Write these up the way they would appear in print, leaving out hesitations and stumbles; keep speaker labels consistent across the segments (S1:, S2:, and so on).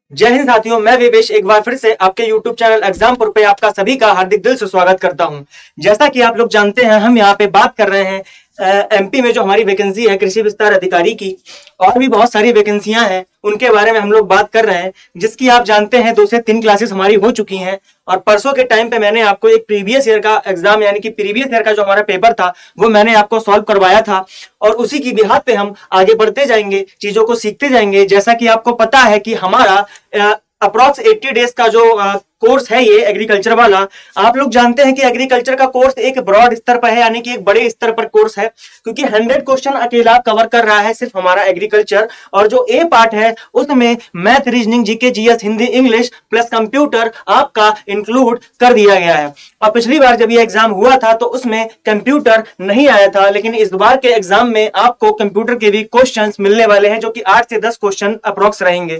S1: जय हिंद साथियों, मैं विवेश एक बार फिर से आपके YouTube चैनल एग्जामपुर पे आपका सभी का हार्दिक दिल से स्वागत करता हूं। जैसा कि आप लोग जानते हैं, हम यहाँ पे बात कर रहे हैं एमपी में जो हमारी वैकेंसी है कृषि विस्तार अधिकारी की, और भी बहुत सारी वैकेंसियां हैं, उनके बारे में हम लोग बात कर रहे हैं। जिसकी आप जानते हैं 2 से 3 क्लासेस हमारी हो चुकी हैं, और परसों के टाइम पे मैंने आपको एक प्रीवियस ईयर का एग्जाम यानी कि प्रीवियस ईयर का जो हमारा पेपर था वो मैंने आपको सॉल्व करवाया था, और उसी की बिहार पे हम आगे बढ़ते जाएंगे, चीजों को सीखते जाएंगे। जैसा कि आपको पता है कि हमारा अप्रॉक्स 80 डेज का जो कोर्स है ये एग्रीकल्चर वाला, आप लोग जानते हैं कि एग्रीकल्चर का कोर्स एक ब्रॉड स्तर पर है, यानी कि एक बड़े स्तर पर कोर्स है, क्योंकि 100 क्वेश्चन अकेला कवर कर रहा है सिर्फ हमारा एग्रीकल्चर। और जो ए पार्ट है उसमें math, reasoning, GK, GS, Hindi, English plus computer आपका इंक्लूड कर दिया गया है। और पिछली बार जब ये एग्जाम हुआ था तो उसमें कंप्यूटर नहीं आया था, लेकिन इस बार के एग्जाम में आपको कंप्यूटर के भी क्वेश्चन मिलने वाले हैं, जो कि 8 से 10 क्वेश्चन अप्रॉक्स रहेंगे।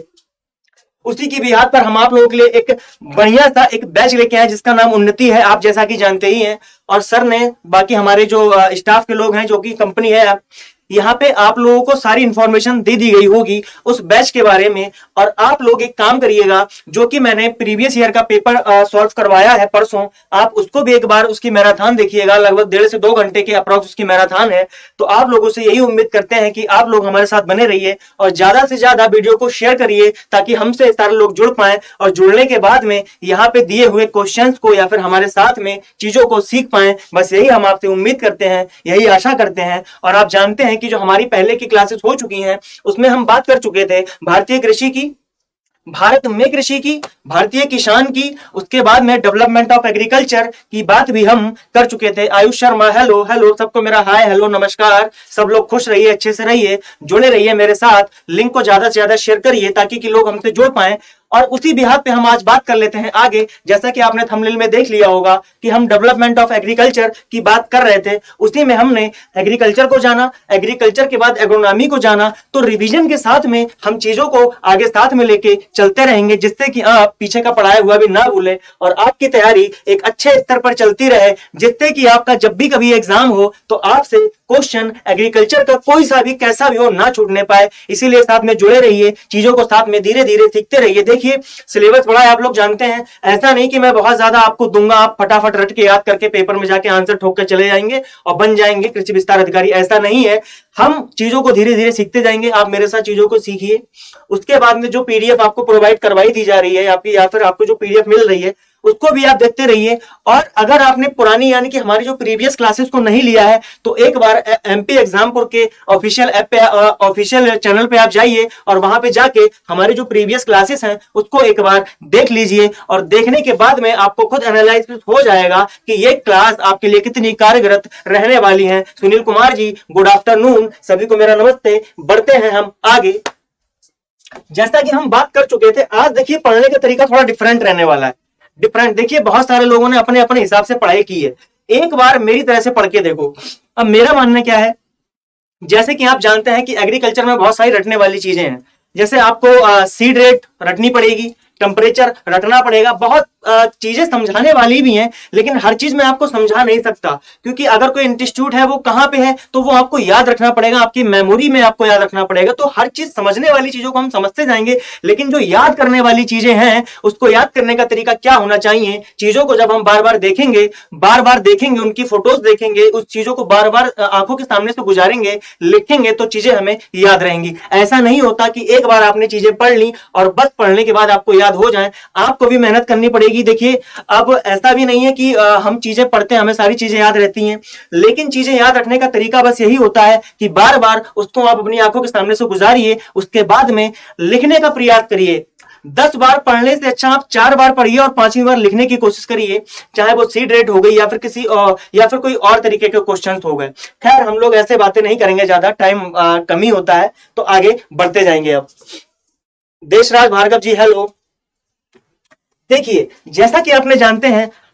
S1: उसी की बिहार पर हम आप लोगों के लिए एक बढ़िया सा एक बैच लेके आए जिसका नाम उन्नति है, आप जैसा कि जानते ही हैं। और सर ने बाकी हमारे जो स्टाफ के लोग हैं, जो कि कंपनी है, यहाँ पे आप लोगों को सारी इंफॉर्मेशन दे दी गई होगी उस बैच के बारे में। और आप लोग एक काम करिएगा, जो कि मैंने प्रीवियस ईयर का पेपर सॉल्व करवाया है परसों, आप उसको भी एक बार उसकी मैराथन देखिएगा। लगभग 1.5 से 2 घंटे के अप्रॉक्स उसकी मैराथन है। तो आप लोगों से यही उम्मीद करते हैं कि आप लोग हमारे साथ बने रहिए और ज्यादा से ज्यादा वीडियो को शेयर करिए, ताकि हमसे सारे लोग जुड़ पाए, और जुड़ने के बाद में यहाँ पे दिए हुए क्वेश्चन को या फिर हमारे साथ में चीजों को सीख पाए। बस यही हम आपसे उम्मीद करते हैं, यही आशा करते हैं। और आप जानते हैं कि जो हमारी पहले की क्लासेस हो चुकी हैं उसमें हम बात कर चुके थे भारतीय कृषि की, भारत में कृषि की, भारतीय किसान की, उसके बाद में डेवलपमेंट ऑफ एग्रीकल्चर की बात भी हम कर चुके थे। आयुष शर्मा, हेलो हेलो, सबको मेरा हाय हेलो नमस्कार। सब लोग खुश रहिए, अच्छे से रहिए, जुड़े रहिए मेरे साथ। लिंक को ज्यादा से ज्यादा शेयर करिए ताकि कि लोग हमसे जुड़ पाएं। और उसी बिहार पे हम आज बात कर लेते हैं आगे। जैसा कि आपने थंबनेल में देख लिया होगा कि हम डेवलपमेंट ऑफ एग्रीकल्चर की बात कर रहे थे, उसी में हमने एग्रीकल्चर को जाना, एग्रीकल्चर के बाद एग्रोनॉमी को जाना। तो रिवीजन के साथ में हम चीजों को आगे साथ में लेके चलते रहेंगे, जिससे कि आप पीछे का पढ़ाया हुआ भी ना भूलें और आपकी तैयारी एक अच्छे स्तर पर चलती रहे, जिससे कि आपका जब भी कभी एग्जाम हो तो आपसे क्वेश्चन एग्रीकल्चर का कोई सा भी कैसा भी हो ना छूटने पाए। इसीलिए साथ में जुड़े रहिए, चीजों को साथ में धीरे धीरे सीखते रहिए। देखिए सिलेबस बड़ा है, आप लोग जानते हैं। ऐसा नहीं कि मैं बहुत ज्यादा आपको दूंगा, आप फटाफट रट के याद करके पेपर में जाके आंसर ठोक के चले जाएंगे और बन जाएंगे कृषि विस्तार अधिकारी। ऐसा नहीं है, हम चीजों को धीरे धीरे सीखते जाएंगे। आप मेरे साथ चीजों को सीखिए। उसके बाद में जो पीडीएफ आपको प्रोवाइड करवाई दी जा रही है आपकी, या फिर आपको जो पीडीएफ मिल रही है उसको भी आप देखते रहिए। और अगर आपने पुरानी यानी कि हमारी जो प्रीवियस क्लासेस को नहीं लिया है तो एक बार एमपी एग्जामपुर के ऑफिशियल ऐप पे, ऑफिशियल चैनल पे आप जाइए और वहां पे जाके हमारी जो प्रीवियस क्लासेस हैं उसको एक बार देख लीजिए। और देखने के बाद में आपको खुद एनालाइसिस हो जाएगा कि ये क्लास आपके लिए कितनी कार्यरत रहने वाली है। सुनील कुमार जी, गुड आफ्टरनून, सभी को मेरा नमस्ते। बढ़ते हैं हम आगे। जैसा कि हम बात कर चुके थे, आज देखिए पढ़ने का तरीका थोड़ा डिफरेंट रहने वाला है। डिफरेंट देखिए, बहुत सारे लोगों ने अपने अपने हिसाब से पढ़ाई की है, एक बार मेरी तरह से पढ़ के देखो। अब मेरा मानना क्या है, जैसे कि आप जानते हैं कि एग्रीकल्चर में बहुत सारी रटने वाली चीजें हैं। जैसे आपको सीड रेट रटनी पड़ेगी, टेम्परेचर रटना पड़ेगा, बहुत चीजें समझाने वाली भी हैं, लेकिन हर चीज मैं आपको समझा नहीं सकता, क्योंकि अगर कोई इंस्टीट्यूट है वो कहां पे है तो वो आपको याद रखना पड़ेगा, आपकी मेमोरी में आपको याद रखना पड़ेगा। तो हर चीज समझने वाली चीजों को हम समझते जाएंगे, लेकिन जो याद करने वाली चीजें हैं उसको याद करने का तरीका क्या होना चाहिए, चीजों को जब हम बार बार देखेंगे, उनकी फोटोज देखेंगे, उस चीजों को बार बार आंखों के सामने से गुजारेंगे, लिखेंगे, तो चीजें हमें याद रहेंगी। ऐसा नहीं होता कि एक बार आपने चीजें पढ़ ली और बस पढ़ने के बाद आपको याद हो जाए, आपको भी मेहनत करनी पड़ेगी। देखिए अब ऐसा भी नहीं है कि हम चीजें पढ़ते हैं हमें सारी चीजें याद रहती हैं, लेकिन चीजें याद रखने का तरीका बस यही होता है कि बार बार उसको आप अपनी आंखों के सामने से गुजारिए, उसके बाद में लिखने का प्रयास करिए। 10 बार पढ़ने से अच्छा आप 4 बार पढ़िए और 5वीं बार लिखने की कोशिश करिए, चाहे वो सीड रेट हो गई या फिर या फिर कोई और तरीके के क्वेश्चंस हो गए। खैर हम लोग ऐसे बातें नहीं करेंगे, ज्यादा टाइम कम ही होता है, तो आगे बढ़ते जाएंगे। अब देशराज भार्गव जी, हेलो। देखिए जैसा कि आपने जानते हैं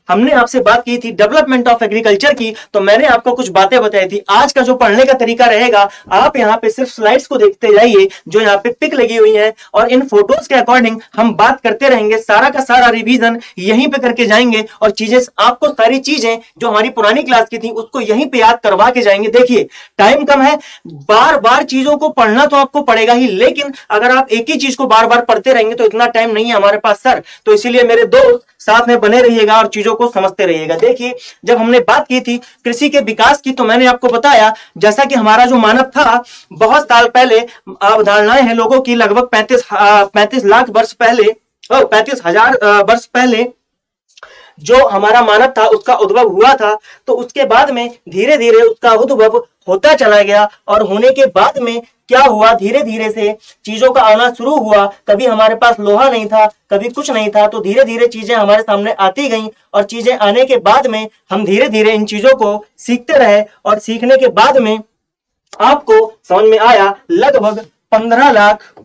S1: हमने आपसे बात की थी डेवलपमेंट ऑफ एग्रीकल्चर की, तो मैंने आपको कुछ बातें बताई थी। आज का जो पढ़ने का तरीका रहेगा, आप यहाँ पे सिर्फ स्लाइड्स को देखते जाइए जो यहाँ पे पिक लगी हुई है, और इन फोटोज के अकॉर्डिंग हम बात करते रहेंगे। सारा का सारा रिवीजन यहीं पे करके जाएंगे और चीजें आपको सारी चीजें जो हमारी पुरानी क्लास की थी उसको यहीं पे याद करवा के जाएंगे। देखिए टाइम कम है, बार बार चीजों को पढ़ना तो आपको पड़ेगा ही, लेकिन अगर आप एक ही चीज को बार बार पढ़ते रहेंगे तो इतना टाइम नहीं है हमारे पास सर। तो इसीलिए मेरे दोस्त साथ में बने रहिएगा और चीजों को समझते रहिएगा। देखिए जब हमने बात की थी कृषि के विकास की, तो मैंने आपको बताया जैसा कि हमारा जो मानव था बहुत साल पहले, अवधारणाएं हैं लोगों की लगभग 35 लाख वर्ष पहले, 35,000 वर्ष पहले जो हमारा मानव था उसका उद्भव हुआ था। तो उसके बाद में धीरे धीरे उसका उद्भव होता चला गया, और होने के बाद में क्या हुआ, धीरे धीरे से चीजों का आना शुरू हुआ। कभी हमारे पास लोहा नहीं था, कभी कुछ नहीं था, तो धीरे धीरे चीजें हमारे सामने आती गईं, और चीजें आने के बाद में हम धीरे धीरे इन चीजों को सीखते रहे, और सीखने के बाद में आपको समझ में आया लगभग 15 लाख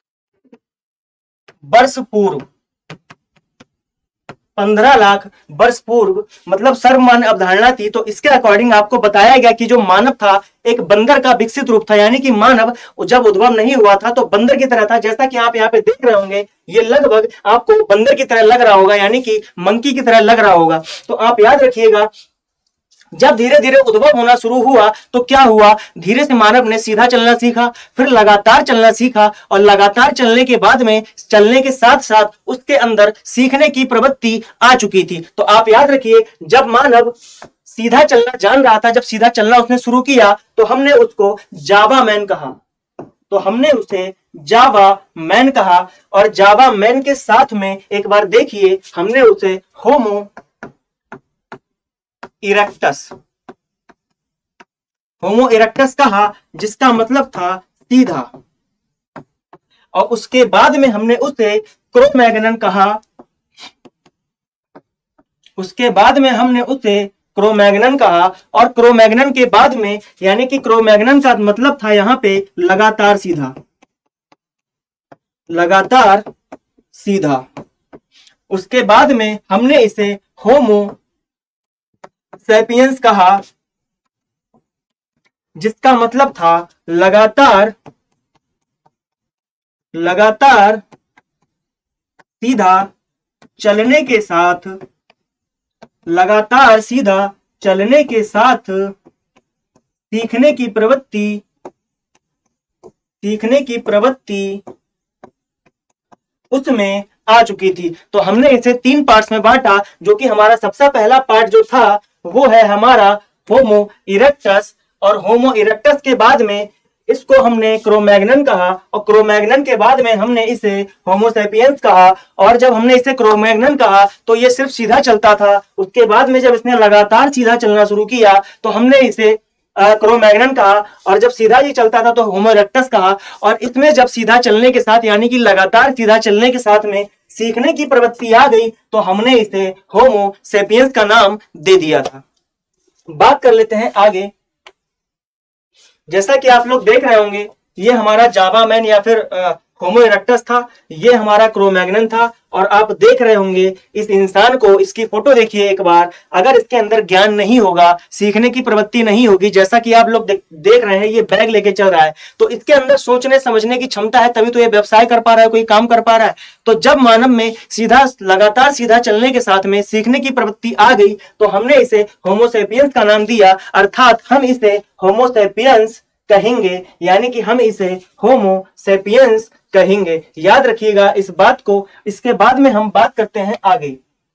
S1: वर्ष पूर्व, 15 लाख वर्ष पूर्व मतलब सर्वमान्य अवधारणा थी। तो इसके अकॉर्डिंग आपको बताया गया कि जो मानव था एक बंदर का विकसित रूप था, यानी कि मानव जब उद्भव नहीं हुआ था तो बंदर की तरह था। जैसा कि आप यहाँ पे देख रहे होंगे, ये लगभग आपको बंदर की तरह लग रहा होगा, यानी कि मंकी की तरह लग रहा होगा। तो आप याद रखिएगा जब धीरे धीरे उद्भव होना शुरू हुआ तो क्या हुआ, धीरे से मानव ने सीधा चलना सीखा, फिर लगातार चलना सीखा, और लगातार चलने के बाद में चलने के साथ साथ उसके अंदर सीखने की प्रवृत्ति आ चुकी थी। तो आप याद रखिए जब मानव सीधा चलना जान रहा था, जब सीधा चलना उसने शुरू किया तो हमने उसको जावा मैन कहा, तो हमने उसे जावा मैन कहा। और जावा मैन के साथ में एक बार देखिए हमने उसे होमो इरेक्टस, होमो इरेक्टस कहा, जिसका मतलब था सीधा। और उसके बाद में हमने उसे क्रो-मैग्नन कहा, उसके बाद में हमने उसे क्रो-मैग्नन कहा। और क्रो-मैग्नन के बाद में, यानी कि क्रो-मैग्नन का मतलब था यहां पे लगातार सीधा, लगातार सीधा। उसके बाद में हमने इसे होमो सैपियंस कहा, जिसका मतलब था लगातार सीधा चलने के साथ, लगातार सीधा चलने के साथ सीखने की प्रवृत्ति उसमें आ चुकी थी। तो हमने इसे 3 पार्ट्स में बांटा, जो कि हमारा सबसे पहला पार्ट जो था वो है हमारा होमो इरेक्टस, और होमो इरेक्टस के बाद में इसको हमने क्रो-मैग्नन कहा, और क्रो-मैग्नन के बाद में हमने इसे होमो सैपियंस कहा। और जब हमने इसे क्रो-मैग्नन कहा तो ये सिर्फ सीधा चलता था, उसके बाद में जब इसने लगातार सीधा चलना शुरू किया तो हमने इसे क्रो-मैग्नन कहा, और जब सीधा ही चलता था तो होमो इरेक्टस कहा। और इसमें जब सीधा चलने के साथ, यानी कि लगातार सीधा चलने के साथ में सीखने की प्रवृत्ति आ गई तो हमने इसे होमो सैपियंस का नाम दे दिया था। बात कर लेते हैं आगे। जैसा कि आप लोग देख रहे होंगे, ये हमारा जावा मैन या फिर होमो इरेक्टस था, ये हमारा क्रो-मैग्नन था। और आप देख रहे होंगे इस इंसान को, इसकी फोटो देखिए एक बार। अगर इसके अंदर ज्ञान नहीं होगा, सीखने की प्रवृत्ति नहीं होगी, जैसा कि आप लोग देख रहे हैं ये बैग लेके चल रहा है, तो इसके अंदर सोचने समझने की क्षमता है, तभी तो ये व्यवसाय कर पा रहा है, कोई काम कर पा रहा है। तो जब मानव में लगातार सीधा चलने के साथ में सीखने की प्रवृत्ति आ गई तो हमने इसे होमो सैपियंस का नाम दिया, अर्थात हम इसे होमो सैपियंस कहेंगे, यानी कि हम इसे होमो सैपियंस कहेंगे। याद रखिएगा इस बात को। इसके बाद में हम बात करते हैं आगे।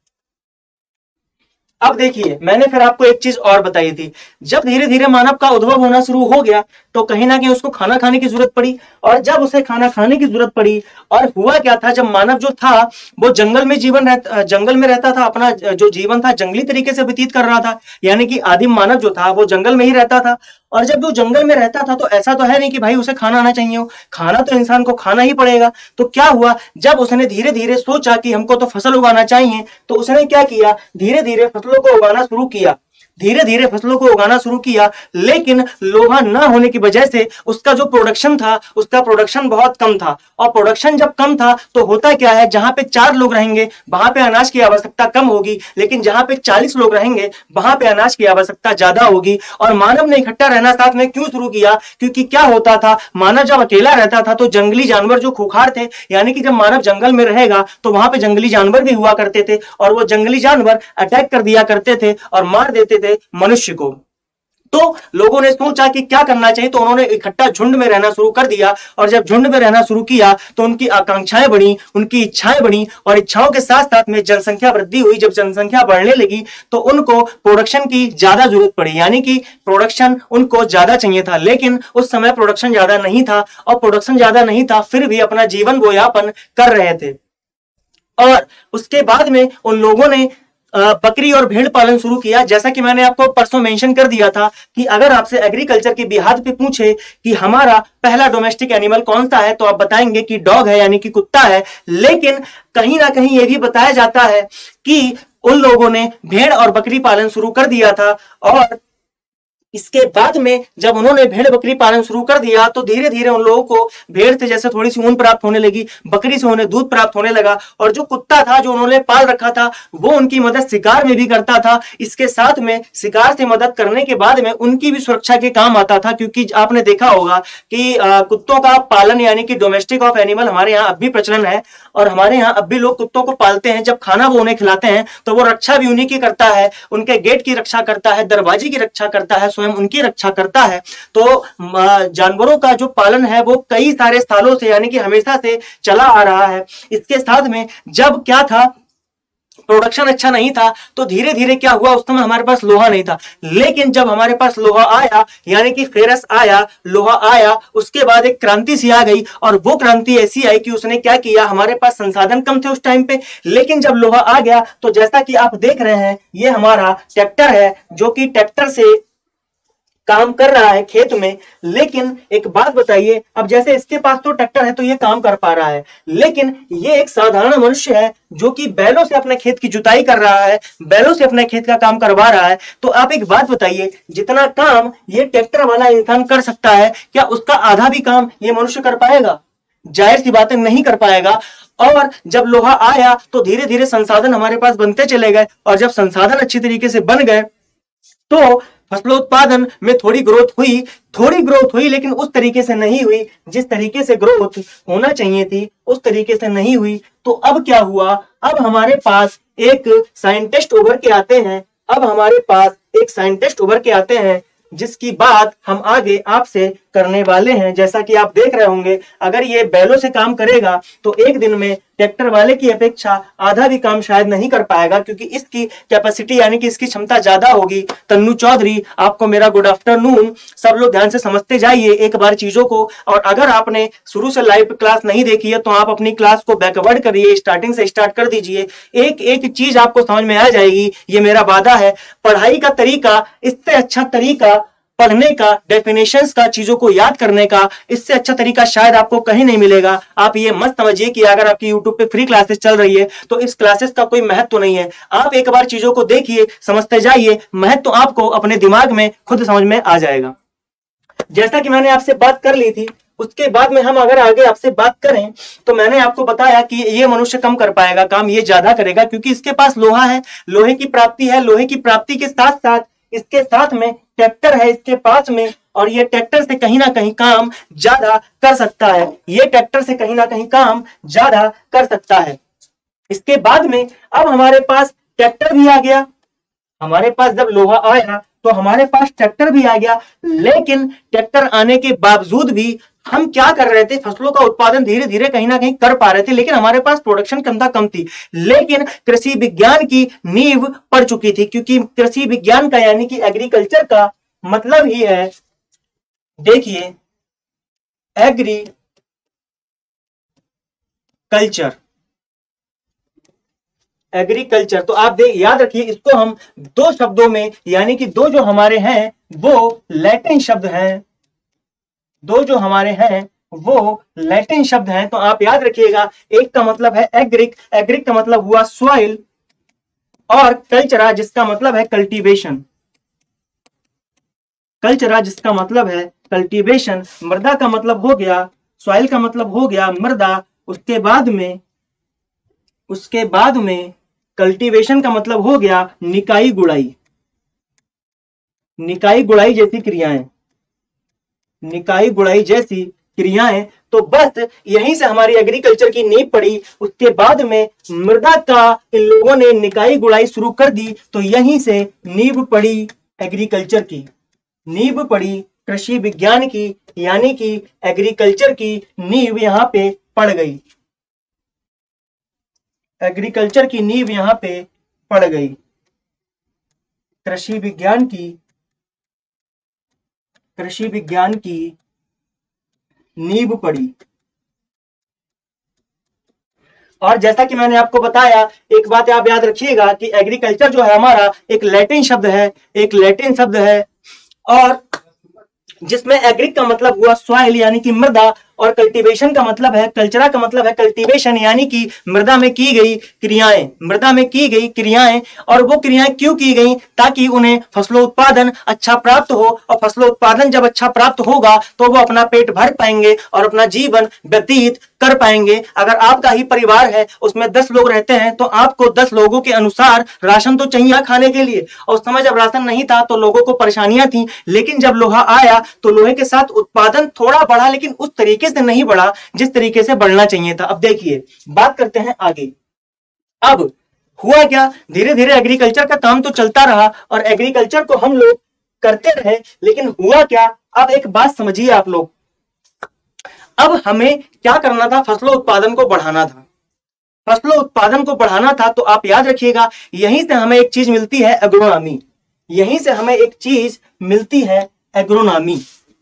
S1: अब देखिए मैंने फिर आपको एक चीज और बताई थी, जब धीरे धीरे मानव का उद्भव होना शुरू हो गया तो कहीं ना कहीं उसको खाना खाने की जरूरत पड़ी। और जब उसे खाना खाने की जरूरत पड़ी, और हुआ क्या था, जब मानव जो था वो जंगल में रहता था, अपना जो जीवन था जंगली तरीके से व्यतीत कर रहा था, यानी कि आदिम मानव जो था वो जंगल में ही रहता था। और जब वो जंगल में रहता था तो ऐसा तो है नहीं कि भाई उसे खाना आना चाहिए हो, खाना तो इंसान को खाना ही पड़ेगा। तो क्या हुआ, जब उसने धीरे धीरे सोचा कि हमको तो फसल उगाना चाहिए, तो उसने क्या किया, धीरे धीरे फसलों को उगाना शुरू किया। धीरे धीरे फसलों को उगाना शुरू किया, लेकिन लोहा ना होने की वजह से उसका जो प्रोडक्शन था, उसका प्रोडक्शन बहुत कम था। और प्रोडक्शन जब कम था तो होता क्या है, जहां पे 4 लोग रहेंगे वहां पे अनाज की आवश्यकता कम होगी, लेकिन जहां पे 40 लोग रहेंगे वहां पे अनाज की आवश्यकता ज्यादा होगी। और मानव ने इकट्ठा रहना साथ में क्यों शुरू किया? क्योंकि क्या होता था, मानव जब अकेला रहता था तो जंगली जानवर जो खूंखार थे, यानी कि जब मानव जंगल में रहेगा तो वहां पे जंगली जानवर भी हुआ करते थे, और वो जंगली जानवर अटैक कर दिया करते थे और मार देते थे मनुष्य को। तो लोगों ने सोचा कि क्या करना चाहिए, तो उन्होंने इकट्ठा झुंड में रहना शुरू कर दिया। और जब झुंड में रहना शुरू किया तो उनकी आकांक्षाएं बढ़ी, उनकी इच्छाएं बढ़ी, और इच्छाओं के साथ साथ में जनसंख्या वृद्धि हुई। जब जनसंख्या बढ़ने लगी तो उनको प्रोडक्शन की ज्यादा जरूरत पड़ी, यानी कि प्रोडक्शन उनको ज्यादा चाहिए था। लेकिन उस समय प्रोडक्शन ज्यादा नहीं था, और प्रोडक्शन ज्यादा नहीं था फिर भी अपना जीवन वो यापन कर रहे थे। और उसके बाद में उन लोगों ने बकरी और भेड़ पालन शुरू किया। जैसा कि मैंने आपको परसों मेंशन कर दिया था कि अगर आपसे एग्रीकल्चर की बिहाद पे पूछे कि हमारा पहला डोमेस्टिक एनिमल कौन सा है, तो आप बताएंगे कि डॉग है, यानी कि कुत्ता है। लेकिन कहीं ना कहीं यह भी बताया जाता है कि उन लोगों ने भेड़ और बकरी पालन शुरू कर दिया था, और इसके बाद में जब उन्होंने भेड़ बकरी पालन शुरू कर दिया तो धीरे धीरे उन लोगों को भेड़ से जैसे थोड़ी सी ऊन प्राप्त होने लगी, बकरी से उन्हें दूध प्राप्त होने लगा, और जो कुत्ता था जो उन्होंने पाल रखा था वो उनकी मदद शिकार में भी करता था। इसके साथ में शिकार से मदद करने के बाद में उनकी भी सुरक्षा के काम आता था, क्योंकि आपने देखा होगा कि कुत्तों का पालन यानी कि डोमेस्टिक ऑफ एनिमल हमारे यहाँ अब भी प्रचलन है, और हमारे यहाँ अब भी लोग कुत्तों को पालते हैं। जब खाना वो उन्हें खिलाते हैं तो वो रक्षा भी उन्हीं की करता है, उनके गेट की रक्षा करता है, दरवाजे की रक्षा करता है, स्वयं उनकी रक्षा करता है। तो जानवरों का जो पालन है वो कई सारे सालों से यानी कि हमेशा से चला आ रहा है। इसके साथ में जब क्या था, प्रोडक्शन अच्छा नहीं था, तो धीरे धीरे क्या हुआ, उस समय हमारे पास लोहा नहीं था। लेकिन जब हमारे पास लोहा आया, यानी कि फेरस आया, लोहा आया, उसके बाद एक क्रांति सी आ गई, और वो क्रांति ऐसी आई कि उसने क्या किया, हमारे पास संसाधन कम थे उस टाइम पे, लेकिन जब लोहा आ गया तो जैसा कि आप देख रहे हैं ये हमारा ट्रैक्टर है, जो कि ट्रैक्टर से काम कर रहा है खेत में। लेकिन एक बात बताइए, अब जैसे इसके पास तो ट्रैक्टर है तो ये काम कर पा रहा है, लेकिन ये एक साधारण मनुष्य है जो कि बैलों से अपने खेत की जुताई कर रहा है, बैलों से अपने खेत का काम करवा रहा है। तो आप एक बात बताइए, जितना काम ये ट्रैक्टर वाला इंसान कर सकता है, क्या उसका आधा भी काम ये मनुष्य कर पाएगा? जाहिर सी बातें नहीं कर पाएगा। और जब लोहा आया तो धीरे धीरे संसाधन हमारे पास बनते चले गए, और जब संसाधन अच्छी तरीके से बन गए तो फसलोत्पादन में थोड़ी ग्रोथ हुई, लेकिन उस तरीके से नहीं हुई जिस तरीके से ग्रोथ होना चाहिए थी, उस तरीके से नहीं हुई। तो अब क्या हुआ, अब हमारे पास एक साइंटिस्ट उभर के आते हैं, जिसकी बात हम आगे आपसे करने वाले हैं। जैसा कि आप देख रहे होंगे, अगर ये बैलों से काम करेगा तो एक दिन में ट्रैक्टर वाले की अपेक्षा आधा भी काम शायद नहीं कर पाएगा, क्योंकि इसकी कैपेसिटी यानी कि इसकी क्षमता ज्यादा होगी। तन्नू चौधरी, आपको मेरा गुड आफ्टरनून। सब लोग ध्यान से समझते जाइए एक बार चीजों को, और अगर आपने शुरू से लाइव क्लास नहीं देखी है तो आप अपनी क्लास को बैकवर्ड करिए, स्टार्टिंग से स्टार्ट कर दीजिए। एक एक चीज आपको समझ में आ जाएगी, ये मेरा वादा है। पढ़ाई का तरीका, इससे अच्छा तरीका पढ़ने का, डेफिनेशंस का, चीजों को याद करने का, इससे अच्छा तरीका शायद आपको कहीं नहीं मिलेगा। आप ये मत समझिए कि अगर आपकी YouTube पे फ्री क्लासेस चल रही है तो इस क्लासेस का कोई महत्व नहीं है। आप एक बार चीजों को देखिए, समझते जाइए, महत्व आपको अपने दिमाग में खुद समझ में आ जाएगा। जैसा कि मैंने आपसे बात कर ली थी, उसके बाद में हम अगर आगे आपसे बात करें तो मैंने आपको बताया कि ये मनुष्य कम कर पाएगा काम, ये ज्यादा करेगा, क्योंकि इसके पास लोहा है, लोहे की प्राप्ति है। लोहे की प्राप्ति के साथ साथ इसके साथ में ट्रैक्टर है इसके पास में, और ये ट्रैक्टर से कहीं ना कहीं काम ज्यादा कर सकता है। ये ट्रैक्टर से कहीं ना कहीं काम ज्यादा कर सकता है। इसके बाद में अब हमारे पास ट्रैक्टर भी आ गया। हमारे पास जब लोहा आया तो हमारे पास ट्रैक्टर भी आ गया, लेकिन ट्रैक्टर आने के बावजूद भी हम क्या कर रहे थे, फसलों का उत्पादन धीरे धीरे कहीं ना कहीं कर पा रहे थे, लेकिन हमारे पास प्रोडक्शन क्षमता कम थी। लेकिन कृषि विज्ञान की नींव पड़ चुकी थी, क्योंकि कृषि विज्ञान का यानी कि एग्रीकल्चर का मतलब ही है, देखिए, एग्रीकल्चर। तो आप याद रखिए, इसको हम दो शब्दों में, यानी कि दो जो हमारे हैं वो लैटिन शब्द हैं, वो लैटिन शब्द हैं। तो आप याद रखिएगा, एक का मतलब है एग्रिक का मतलब हुआ सॉइल, और कल्चरा जिसका मतलब है कल्टीवेशन। कल्चरा जिसका मतलब है कल्टीवेशन, मृदा का मतलब हो गया, सॉइल का मतलब हो गया मृदा, उसके बाद में कल्टीवेशन का मतलब हो गया निकाई गुड़ाई, निकाई गुड़ाई जैसी क्रियाएं, निकाई गुड़ाई जैसी क्रियाएं। तो बस यहीं से हमारी एग्रीकल्चर की नींव पड़ी। उसके बाद में मृदा का इन लोगों ने निकाई गुड़ाई शुरू कर दी, तो यहीं से नींव पड़ी एग्रीकल्चर की, नींव पड़ी कृषि विज्ञान की, यानी कि एग्रीकल्चर की नींव यहां पे पड़ गई, एग्रीकल्चर की नींव यहां पे पड़ गई, कृषि विज्ञान की नींव पड़ी। और जैसा कि मैंने आपको बताया, एक बात आप याद रखिएगा कि एग्रीकल्चर जो है हमारा एक लैटिन शब्द है, और जिसमें एग्रिक का मतलब हुआ सॉइल यानी कि मृदा, और कल्टीवेशन का मतलब है, कल्चरा का मतलब है कल्टीवेशन यानी कि मृदा में की गई क्रियाएं, मृदा में की गई क्रियाएं। और वो क्रियाएं क्यों की गई? ताकि उन्हें फसलों उत्पादन अच्छा प्राप्त हो, और फसलों उत्पादन जब अच्छा प्राप्त होगा तो वो अपना पेट भर पाएंगे और अपना जीवन व्यतीत कर पाएंगे। अगर आपका ही परिवार है, उसमें 10 लोग रहते हैं, तो आपको 10 लोगों के अनुसार राशन तो चाहिए खाने के लिए। और उस समय जब राशन नहीं था तो लोगों को परेशानियां थी, लेकिन जब लोहा आया तो लोहे के साथ उत्पादन थोड़ा बढ़ा, लेकिन उस तरीके से नहीं बढ़ा जिस तरीके से बढ़ना चाहिए था। अब देखिए, बात करते हैं आगे। अब हुआ क्या, धीरे धीरे एग्रीकल्चर का काम तो चलता रहा और एग्रीकल्चर को हम लोग करते रहे, लेकिन हुआ क्या, अब एक बात समझिए आप लोग। अब हमें क्या करना था? फसलों उत्पादन को बढ़ाना था, फसलों उत्पादन को बढ़ाना था। तो आप याद रखिएगा, यहीं से हमें एक चीज मिलती है एग्रोनॉमी, यहीं से हमें एक चीज मिलती है एग्रोनॉमी,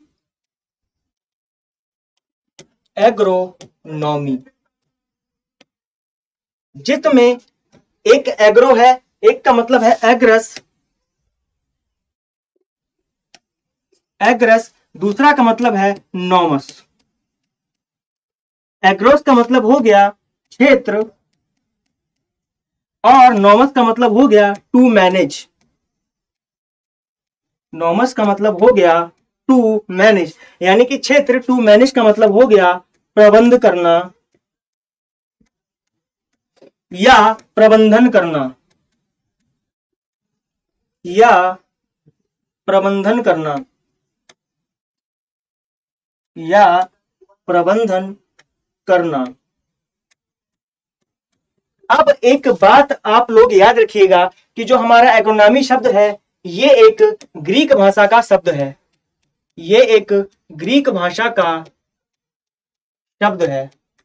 S1: एग्रोनॉमी, जिसमें एक एग्रो है, एक का मतलब है एग्रस, एग्रस, दूसरा का मतलब है नॉमस। एग्रोस का मतलब हो गया क्षेत्र और नॉमस का मतलब हो गया टू मैनेज, नॉमस का मतलब हो गया टू मैनेज, यानी कि क्षेत्र, टू मैनेज का मतलब हो गया प्रबंध करना या प्रबंधन करना, या प्रबंधन करना, या प्रबंधन करना। अब एक बात आप लोग याद रखिएगा कि जो हमारा एग्रोनॉमी शब्द है, ये एक ग्रीक भाषा का शब्द है, ये एक ग्रीक भाषा का शब्द है,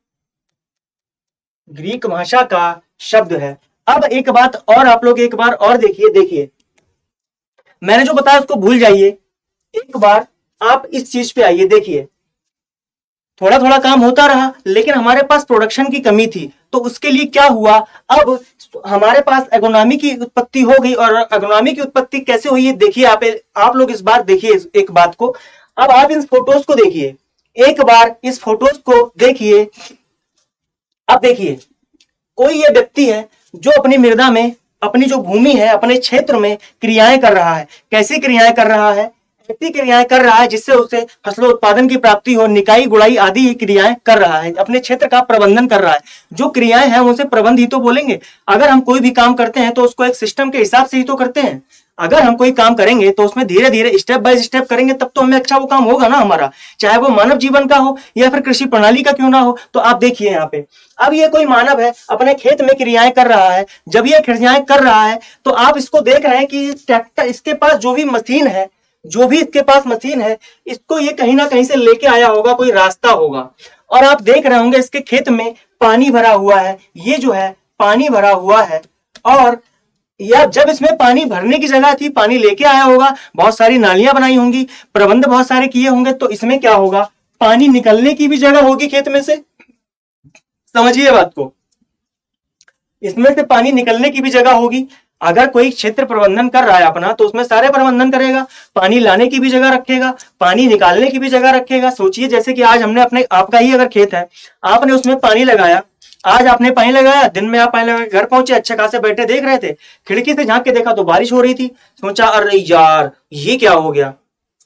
S1: ग्रीक भाषा का शब्द है। अब एक बात और आप लोग एक बार और देखिए, मैंने जो बताया उसको भूल जाइए, एक बार आप इस चीज पे आइए। देखिए, थोड़ा थोड़ा काम होता रहा, लेकिन हमारे पास प्रोडक्शन की कमी थी, तो उसके लिए क्या हुआ, अब हमारे पास एग्रोनॉमी की उत्पत्ति हो गई। और एग्रोनॉमी की उत्पत्ति कैसे हुई है देखिए, आप लोग इस बार देखिए एक बात को। अब आप इन फोटोज को देखिए, एक बार इस फोटोज को देखिए। अब देखिए, कोई ये व्यक्ति है जो अपनी मृदा में, अपनी जो भूमि है, अपने क्षेत्र में क्रियाएं कर रहा है। कैसी क्रियाएं कर रहा है? ऐसी क्रियाएं कर रहा है जिससे उसे फसलों उत्पादन की प्राप्ति हो, निकाई गुड़ाई आदि क्रियाएं कर रहा है, अपने क्षेत्र का प्रबंधन कर रहा है। जो क्रियाएं हैं उसे प्रबंध ही तो बोलेंगे। अगर हम कोई भी काम करते हैं तो उसको एक सिस्टम के हिसाब से ही तो करते हैं। अगर हम कोई काम करेंगे तो उसमें धीरे धीरे स्टेप बाय स्टेप करेंगे, तब तो हमें अच्छा वो काम होगा ना हमारा, चाहे वो मानव जीवन का हो या फिर कृषि प्रणाली का क्यों ना हो। तो आप देखिए यहाँ पे, अब ये कोई मानव है, अपने खेत में क्रियाएं कर रहा है। जब ये क्रियाएं कर रहा है तो आप इसको देख रहे हैं कि ट्रैक्टर, इसके पास जो भी मशीन है, जो भी इसके पास मशीन है, इसको ये कहीं ना कहीं से लेके आया होगा, कोई रास्ता होगा। और आप देख रहे होंगे इसके खेत में पानी भरा हुआ है, ये जो है पानी भरा हुआ है। और या जब इसमें पानी भरने की जगह थी, पानी लेके आया होगा, बहुत सारी नालियां बनाई होंगी, प्रबंध बहुत सारे किए होंगे, तो इसमें क्या होगा, पानी निकलने की भी जगह होगी खेत में से। समझिए बात को, इसमें से पानी निकलने की भी जगह होगी। अगर कोई क्षेत्र प्रबंधन कर रहा है अपना, तो उसमें सारे प्रबंधन करेगा, पानी लाने की भी जगह रखेगा, पानी निकालने की भी जगह रखेगा। सोचिए, जैसे कि आज हमने अपने, आपका ही अगर खेत है, आपने उसमें पानी लगाया, आज आपने पानी लगाया, दिन में आप पानी लगा घर पहुंचे, अच्छे खासे बैठे देख रहे थे, खिड़की से झांक के देखा तो बारिश हो रही थी। सोचा अरे यार ये क्या हो गया,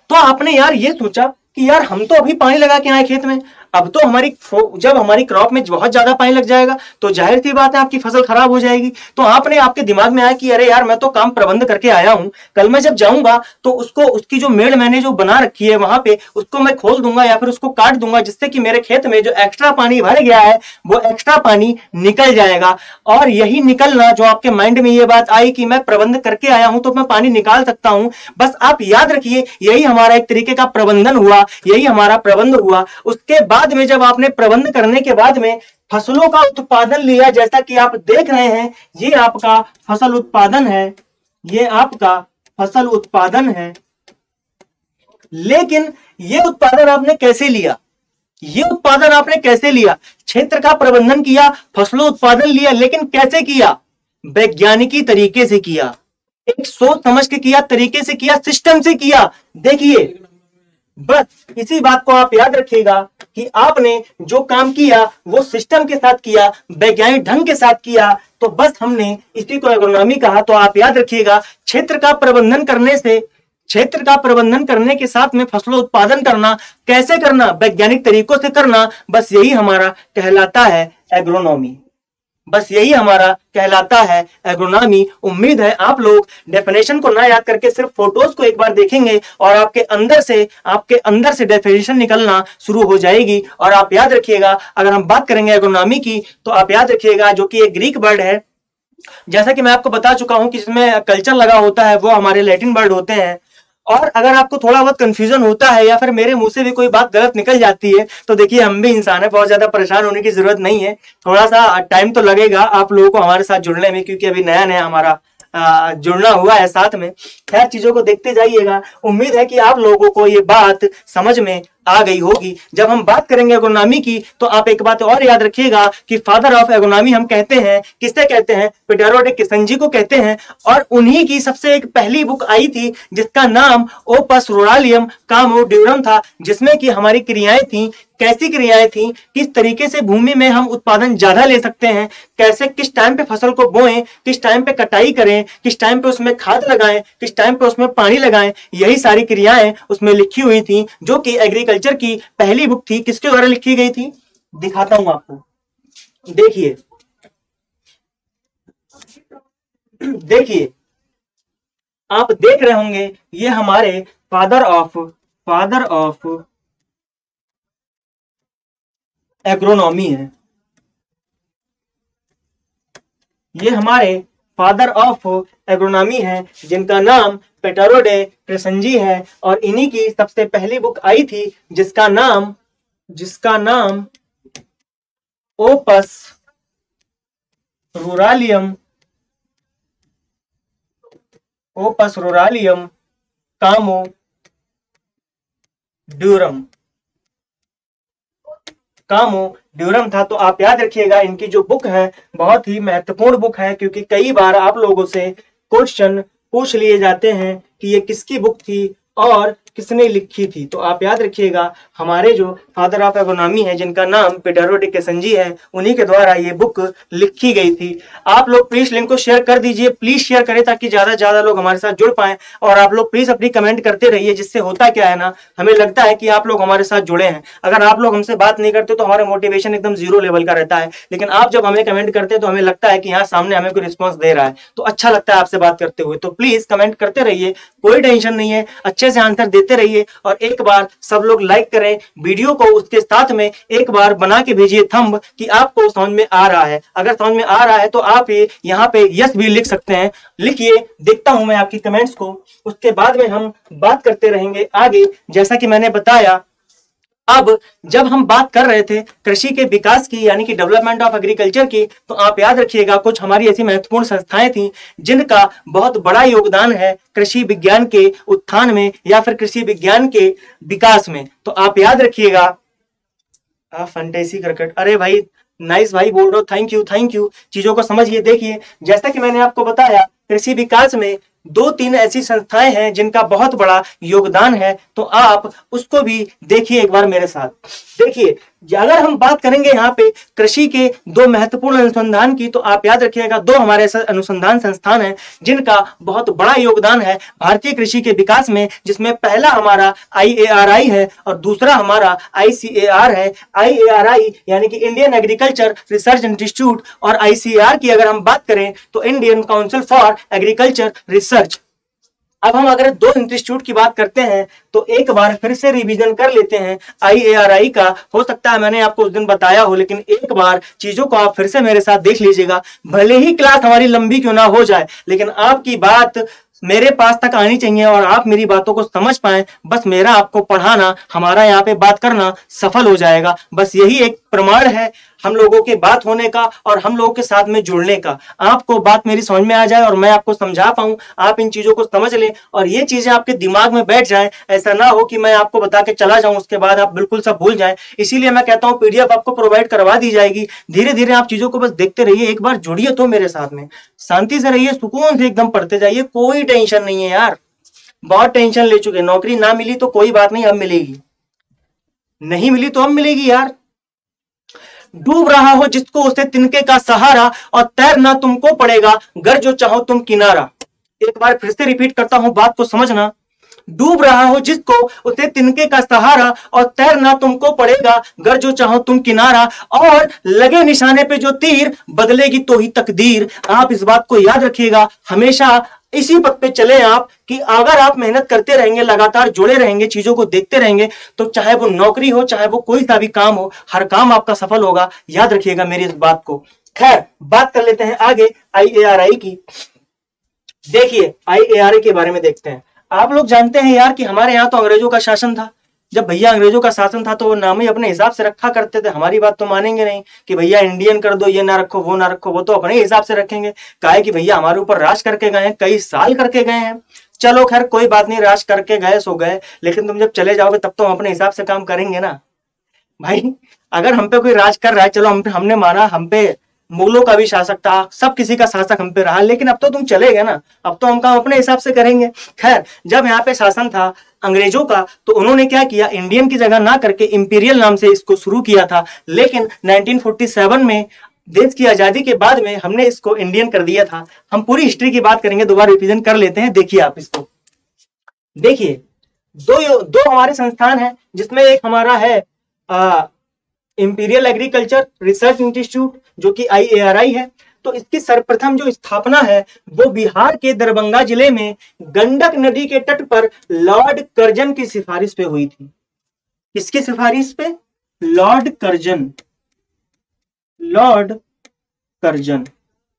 S1: तो आपने यार ये सोचा कि यार हम तो अभी पानी लगा के आए खेत में, अब तो जब हमारी क्रॉप में बहुत ज्यादा पानी लग जाएगा तो जाहिर सी बात है आपकी फसल खराब हो जाएगी। तो आपके दिमाग में आया कि अरे यार मैं तो काम प्रबंध करके आया हूं, कल मैं जब जाऊंगा तो उसकी जो मेड़ मैंने जो बना रखी है वहां पे उसको मैं खोल दूंगा या फिर उसको काट दूंगा, जिससे कि मेरे खेत में जो एक्स्ट्रा पानी भर गया है वो एक्स्ट्रा पानी निकल जाएगा। और यही निकलना, जो आपके माइंड में ये बात आई कि मैं प्रबंध करके आया हूं तो मैं पानी निकाल सकता हूं, बस आप याद रखिए यही हमारा एक तरीके का प्रबंधन हुआ, यही हमारा प्रबंध हुआ। उसके बाद में जब आपने प्रबंध करने के बाद में फसलों का उत्पादन लिया, जैसा कि आप देख रहे हैं ये आपका फसल उत्पादन है, ये आपका फसल उत्पादन है। लेकिन ये उत्पादन आपने कैसे लिया? ये उत्पादन आपने कैसे लिया? क्षेत्र का प्रबंधन किया, फसलों उत्पादन लिया, लेकिन कैसे किया? वैज्ञानिकी तरीके से किया, एक सोच समझ के किया, तरीके से किया, सिस्टम से किया। देखिए बस इसी बात को आप याद रखिएगा कि आपने जो काम किया वो सिस्टम के साथ किया, वैज्ञानिक ढंग के साथ किया, तो बस हमने इसी को एग्रोनॉमी कहा। तो आप याद रखिएगा क्षेत्र का प्रबंधन करने से, क्षेत्र का प्रबंधन करने के साथ में फसलों उत्पादन करना, कैसे करना? वैज्ञानिक तरीकों से करना, बस यही हमारा कहलाता है एग्रोनॉमी, बस यही हमारा कहलाता है एग्रोनॉमी। उम्मीद है आप लोग डेफिनेशन को ना याद करके सिर्फ फोटोज को एक बार देखेंगे और आपके अंदर से डेफिनेशन निकलना शुरू हो जाएगी। और आप याद रखिएगा, अगर हम बात करेंगे एग्रोनॉमी की तो आप याद रखिएगा जो कि एक ग्रीक वर्ड है, जैसा कि मैं आपको बता चुका हूं कि जिसमें कल्चर लगा होता है वो हमारे लैटिन वर्ड होते हैं। और अगर आपको थोड़ा बहुत कंफ्यूजन होता है या फिर मेरे मुंह से भी कोई बात गलत निकल जाती है तो देखिए हम भी इंसान है, बहुत ज्यादा परेशान होने की जरूरत नहीं है। थोड़ा सा टाइम तो लगेगा आप लोगों को हमारे साथ जुड़ने में, क्योंकि अभी नया नया हमारा जुड़ना हुआ है साथ में। खैर चीजों को देखते जाइएगा। उम्मीद है कि आप लोगों को ये बात समझ में आ गई होगी। जब हम बात करेंगे एग्रोनॉमी की तो आप एक बात और याद रखिएगा कि फादर ऑफ एग्रोनॉमी हम कहते हैं, किससे कहते हैं? पिटारो डे किसंजी को कहते हैं। और उन्हीं की सबसे एक पहली बुक आई थी जिसका नाम ओपस रूरालियम कामोड्यूरम था, जिसमें कि हमारी क्रियाएं थी। कैसी क्रियाएं थी? किस तरीके से भूमि में हम उत्पादन ज्यादा ले सकते हैं, कैसे किस टाइम पे फसल को बोएं, किस टाइम पे कटाई करें, किस टाइम पे उसमें खाद लगाएं, किस टाइम पे उसमें पानी लगाएं, यही सारी क्रियाएं उसमें लिखी हुई थी, जो कि एग्रीकल्चर की पहली बुक थी। किसके द्वारा लिखी गई थी? दिखाता हूं आपको, देखिए देखिए आप देख रहे होंगे ये हमारे फादर ऑफ एग्रोनॉमी है, ये हमारे फादर ऑफ एग्रोनॉमी है जिनका नाम पिटारो डे क्रिसंजी है। और इन्हीं की सबसे पहली बुक आई थी जिसका नाम ओपस रूरालियम कामोड्यूरम था। तो आप याद रखिएगा इनकी जो बुक है बहुत ही महत्वपूर्ण बुक है, क्योंकि कई बार आप लोगों से क्वेश्चन पूछ लिए जाते हैं कि ये किसकी बुक थी और किसने लिखी थी। तो आप याद रखिएगा हमारे जो फादर ऑफ एग्रोनॉमी है जिनका नाम पिटारो डे किसंजी है, उन्हीं के द्वारा ये बुक लिखी गई थी। आप लोग प्लीज लिंक को शेयर कर दीजिए, प्लीज शेयर करें ताकि ज्यादा से ज्यादा लोग हमारे साथ जुड़ पाए। और आप लोग प्लीज अपनी कमेंट करते रहिए, जिससे होता क्या है ना, हमें लगता है कि आप लोग हमारे साथ जुड़े हैं। अगर आप लोग हमसे बात नहीं करते तो हमारा मोटिवेशन एकदम जीरो लेवल का रहता है, लेकिन आप जब हमें कमेंट करते हैं तो हमें लगता है कि यहाँ सामने हमें कोई रिस्पॉन्स दे रहा है, तो अच्छा लगता है आपसे बात करते हुए। तो प्लीज कमेंट करते रहिए, कोई टेंशन नहीं है, अच्छे से आंसर देते रहिए। और एक बार सब लोग लाइक करें वीडियो को, उसके साथ में एक बार बना के भेजिए थंब कि आपको समझ में आ रहा है। अगर समझ में आ रहा है तो आप यहाँ पे यस भी लिख सकते हैं, लिखिए, देखता हूं मैं आपकी कमेंट्स को। उसके बाद में हम बात करते रहेंगे आगे। जैसा कि मैंने बताया, अब जब हम बात कर रहे थे कृषि के विकास की, यानी कि डेवलपमेंट ऑफ एग्रीकल्चर की, तो आप याद रखिएगा कुछ हमारी ऐसी महत्वपूर्ण संस्थाएं थी जिनका बहुत बड़ा योगदान है कृषि विज्ञान के उत्थान में या फिर कृषि विज्ञान के विकास में। तो आप याद रखिएगा, फंटेसी क्रिकेट, अरे भाई नाइस भाई बोल रहे हो, थैंक यू। चीजों को समझिए। देखिए जैसा कि मैंने आपको बताया कृषि विकास में 2-3 ऐसी संस्थाएं हैं जिनका बहुत बड़ा योगदान है, तो आप उसको भी देखिए एक बार मेरे साथ। देखिए अगर हम बात करेंगे यहाँ पे कृषि के दो महत्वपूर्ण अनुसंधान की, तो आप याद रखिएगा दो हमारे ऐसे अनुसंधान संस्थान हैं जिनका बहुत बड़ा योगदान है भारतीय कृषि के विकास में, जिसमें पहला हमारा IARI है और दूसरा हमारा ICAR है। IARI यानी कि इंडियन एग्रीकल्चर रिसर्च इंस्टीट्यूट, और ICAR की अगर हम बात करें तो Indian Council for Agriculture Research. अब हम अगर दो इंस्टीट्यूट की बात करते हैं तो एक बार फिर से रिवीजन कर लेते हैं IARI का। हो सकता है मैंने आपको उस दिन बताया हो, लेकिन एक बार चीजों को आप फिर से मेरे साथ देख लीजिएगा। भले ही क्लास हमारी लंबी क्यों ना हो जाए, लेकिन आपकी बात मेरे पास तक आनी चाहिए और आप मेरी बातों को समझ पाए। बस मेरा आपको पढ़ाना, हमारा यहाँ पे बात करना सफल हो जाएगा। बस यही एक प्रमाण है हम लोगों के बात होने का और हम लोगों के साथ में जुड़ने का। आपको बात मेरी समझ में आ जाए और मैं आपको समझा पाऊं, आप इन चीजों को समझ लें और ये चीजें आपके दिमाग में बैठ जाएं। ऐसा ना हो कि मैं आपको बता के चला जाऊं, उसके बाद आप बिल्कुल सब भूल जाएं। इसीलिए मैं कहता हूं PDF आपको प्रोवाइड करवा दी जाएगी। धीरे धीरे आप चीजों को बस देखते रहिए, एक बार जुड़िए तो मेरे साथ में, शांति से रहिए, सुकून से एकदम पढ़ते जाइए। कोई टेंशन नहीं है यार, बहुत टेंशन ले चुके। नौकरी ना मिली तो कोई बात नहीं, अब मिलेगी, नहीं मिली तो अब मिलेगी यार। डूब रहा हो जिसको उसे तिनके का सहारा, और तैरना तुमको पड़ेगा गर जो चाहो तुम किनारा। एक बार फिर से रिपीट करता हूं, बात को समझना। डूब रहा हो जिसको उसे तिनके का सहारा, और तैरना तुमको पड़ेगा गर जो चाहो तुम किनारा। और लगे निशाने पे जो तीर, बदलेगी तो ही तकदीर। आप इस बात को याद रखिएगा, हमेशा इसी पथ पे चले आप कि अगर आप मेहनत करते रहेंगे, लगातार जुड़े रहेंगे, चीजों को देखते रहेंगे, तो चाहे वो नौकरी हो, चाहे वो कोई सा भी काम हो, हर काम आपका सफल होगा। याद रखिएगा मेरी इस बात को। खैर, बात कर लेते हैं आगे IARI की। देखिए IARI के बारे में देखते हैं। आप लोग जानते हैं यार कि हमारे यहाँ तो अंग्रेजों का शासन था। जब भैया अंग्रेजों का शासन था तो वो नाम ही अपने हिसाब से रखा करते थे। हमारी बात तो मानेंगे नहीं कि भैया इंडियन कर दो, ये ना रखो, वो ना रखो, वो तो अपने हिसाब से रखेंगे। काहे कि भैया हमारे ऊपर राज करके गए हैं, कई साल करके गए हैं। चलो खैर कोई बात नहीं, राज करके गए सो गए, लेकिन तुम जब चले जाओगे तब तो हम अपने हिसाब से काम करेंगे ना भाई। अगर हम पे कोई राज कर रहा है, चलो हमने माना, हम पे मुगलों का भी शासक था, सब किसी का शासक हम पे रहा, लेकिन अब तो तुम चले गए ना, अब तो हम काम अपने हिसाब से करेंगे। खैर, जब यहाँ पे शासन था अंग्रेजों का, तो उन्होंने क्या किया, इंडियन की जगह ना करके इंपीरियल नाम से इसको शुरू किया था। लेकिन 1947 में देश की आजादी के बाद में हमने इसको इंडियन कर दिया था। हम पूरी हिस्ट्री की बात करेंगे, दोबारा रिवीजन कर लेते हैं। देखिए आप इसको देखिए, दो हमारे संस्थान हैं, जिसमें एक हमारा है इंपीरियल एग्रीकल्चर रिसर्च इंस्टीट्यूट, जो कि IARI है। तो इसकी सर्वप्रथम जो स्थापना है वो बिहार के दरभंगा जिले में गंडक नदी के तट पर लॉर्ड कर्जन की सिफारिश पे हुई थी। किसकी सिफारिश पे? Lord Curzon. लॉर्ड कर्जन,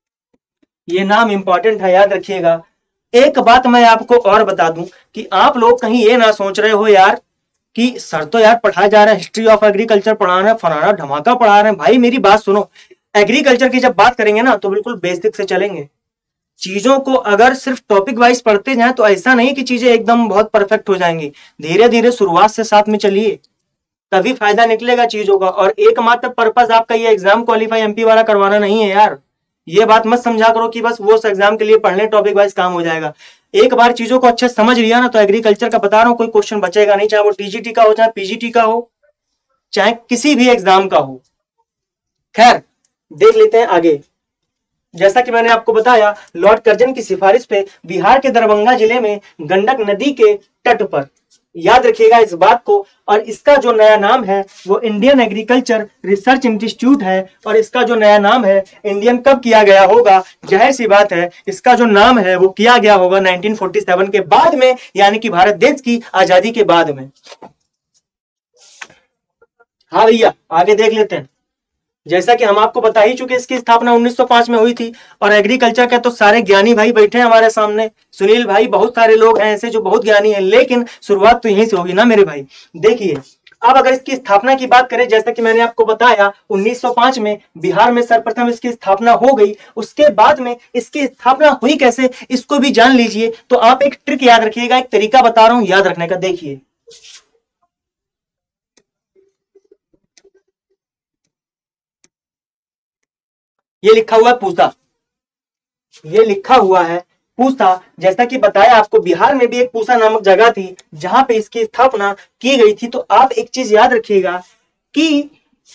S1: ये नाम इंपॉर्टेंट है, याद रखिएगा। एक बात मैं आपको और बता दूं कि आप लोग कहीं ये ना सोच रहे हो यार कि सर तो यार पढ़ाया जा रहा है, हिस्ट्री ऑफ एग्रीकल्चर पढ़ा रहे हैं, फलाना धमाका पढ़ा रहे हैं। भाई मेरी बात सुनो, एग्रीकल्चर की जब बात करेंगे ना तो बिल्कुल बेसिक से चलेंगे। चीजों को अगर सिर्फ टॉपिक वाइज पढ़ते जाएं तो ऐसा नहीं कि चीजें एकदम बहुत परफेक्ट हो जाएंगी। धीरे धीरे शुरुआत से साथ में चलिए, तभी फायदा निकलेगा चीजों का। और एकमात्र पर्पस आपका ये एग्जाम क्वालिफाई MP वाला करवाना नहीं है यार। ये बात मत समझा करो कि बस वो एग्जाम के लिए पढ़ने टॉपिक वाइज काम हो जाएगा। एक बार चीजों को अच्छे समझ लिया ना तो एग्रीकल्चर का बता रहा हूं कोई क्वेश्चन बचेगा नहीं, चाहे वो TGT का हो, चाहे PGT का हो, चाहे किसी भी एग्जाम का हो। खैर, देख लेते हैं आगे। जैसा कि मैंने आपको बताया, लॉर्ड कर्जन की सिफारिश पे बिहार के दरभंगा जिले में गंडक नदी के तट पर, याद रखिएगा इस बात को। और इसका जो नया नाम है वो इंडियन एग्रीकल्चर रिसर्च इंस्टीट्यूट है। और इसका जो नया नाम है इंडियन कब किया गया होगा? जाहिर सी बात है इसका जो नाम है वो किया गया होगा 1947 के बाद में, यानी कि भारत देश की आजादी के बाद में। हाँ भैया, आगे देख लेते हैं। जैसा कि हम आपको बता ही चुके, इसकी स्थापना 1905 में हुई थी। और एग्रीकल्चर के तो सारे ज्ञानी भाई बैठे हैं हमारे सामने, सुनील भाई, बहुत सारे लोग हैं ऐसे जो बहुत ज्ञानी हैं, लेकिन शुरुआत तो यहीं से होगी ना मेरे भाई। देखिए, अब अगर इसकी स्थापना की बात करें, जैसा कि मैंने आपको बताया 1905 में बिहार में सर्वप्रथम इसकी स्थापना हो गई। उसके बाद में इसकी स्थापना हुई कैसे, इसको भी जान लीजिए। तो आप एक ट्रिक याद रखिएगा, एक तरीका बता रहा हूं याद रखने का। देखिए, ये लिखा हुआ है पूसा, ये लिखा हुआ है पूसा। जैसा कि बताया आपको, बिहार में भी एक पूसा नामक जगह थी जहां पे इसकी स्थापना की गई थी। तो आप एक चीज याद रखिएगा कि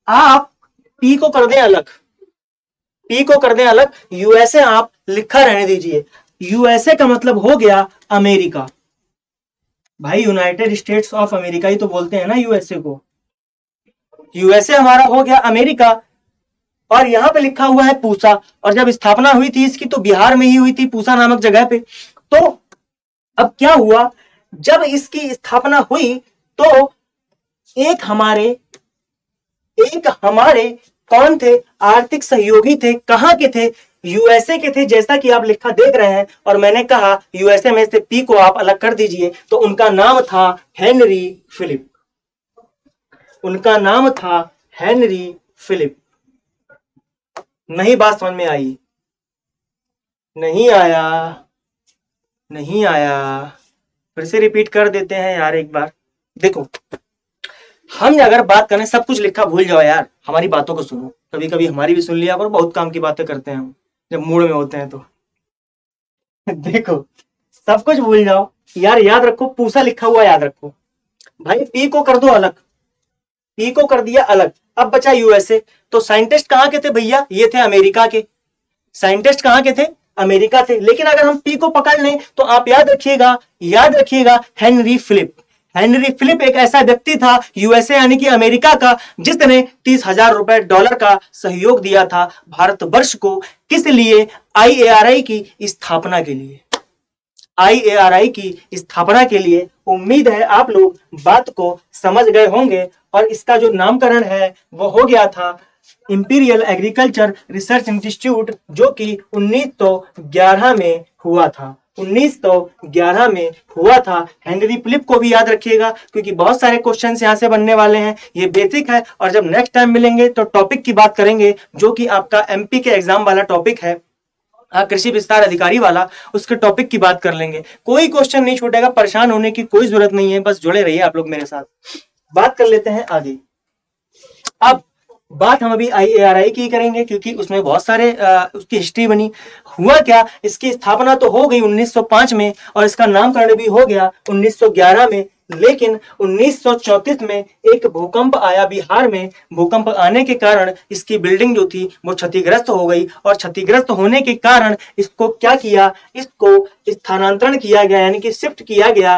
S1: आप पी को कर दें अलग, पी को कर दें अलग, यूएसए आप लिखा रहने दीजिए। यूएसए का मतलब हो गया अमेरिका, भाई यूनाइटेड स्टेट्स ऑफ अमेरिका ही तो बोलते हैं ना यूएसए को। यूएसए हमारा हो गया अमेरिका, और यहां पे लिखा हुआ है पूसा, और जब स्थापना हुई थी इसकी तो बिहार में ही हुई थी, पूसा नामक जगह पे। तो अब क्या हुआ, जब इसकी स्थापना हुई तो एक हमारे कौन थे, आर्थिक सहयोगी थे, कहां के थे, यूएसए के थे, जैसा कि आप लिखा देख रहे हैं। और मैंने कहा यूएसए में से पी को आप अलग कर दीजिए, तो उनका नाम था हेनरी फिलिप, उनका नाम था हेनरी फिलिप। नहीं बात समझ में आई? नहीं आया? नहीं आया? फिर से रिपीट कर देते हैं यार एक बार। देखो, हम अगर बात करें, सब कुछ लिखा भूल जाओ यार, हमारी बातों को सुनो, कभी कभी हमारी भी सुन लिया करो, बहुत काम की बातें करते हैं हम जब मूड में होते हैं तो। देखो, सब कुछ भूल जाओ यार, याद रखो पूसा लिखा हुआ याद रखो। भाई पी को कर दो अलग, पी को कर दिया अलग, अब बचा यूएसए। तो साइंटिस्ट कहां के थे भैया, ये थे अमेरिका के, साइंटिस्ट कहां के थे, अमेरिका थे। लेकिन अगर हम पी को पकड़ लें तो आप याद रखिएगा हेनरी फिलिप। हेनरी फिलिप एक ऐसा व्यक्ति था यूएसए यानी कि अमेरिका का, जिसने 30,000 रुपए डॉलर का सहयोग दिया था भारतवर्ष को। किस लिए? आईएआरआई की स्थापना के लिए, आईएआरआई की स्थापना के लिए। उम्मीद है आप लोग बात को समझ गए होंगे। और इसका जो नामकरण है वो हो गया था इंपीरियल एग्रीकल्चर रिसर्च इंस्टीट्यूट, जो कि 1911 में हुआ था, 1911 में हुआ था। हेनरी फिलिप को भी याद रखिएगा, क्योंकि बहुत सारे क्वेश्चंस यहां से बनने वाले हैं, ये बेसिक है। और जब नेक्स्ट टाइम मिलेंगे तो टॉपिक की बात करेंगे, जो कि आपका एमपी के एग्जाम वाला टॉपिक है, कृषि विस्तार अधिकारी वाला, उसके टॉपिक की बात कर लेंगे। कोई क्वेश्चन नहीं छूटेगा, परेशान होने की कोई जरूरत नहीं है, बस जुड़े रहिए आप लोग मेरे साथ। बात कर लेते हैं आगे। अब बात हम अभी आईएआरआई की करेंगे, क्योंकि उसमें बहुत सारे उसकी हिस्ट्री बनी। हुआ क्या, इसकी स्थापना तो हो गई 1905 में, और इसका नामकरण भी हो गया 1911 में। लेकिन 1934 में एक भूकंप आया बिहार में। भूकंप आने के कारण इसकी बिल्डिंग जो थी वो क्षतिग्रस्त हो गई, और क्षतिग्रस्त होने के कारण इसको क्या किया, इसको स्थानांतरण किया गया, यानी कि शिफ्ट किया गया।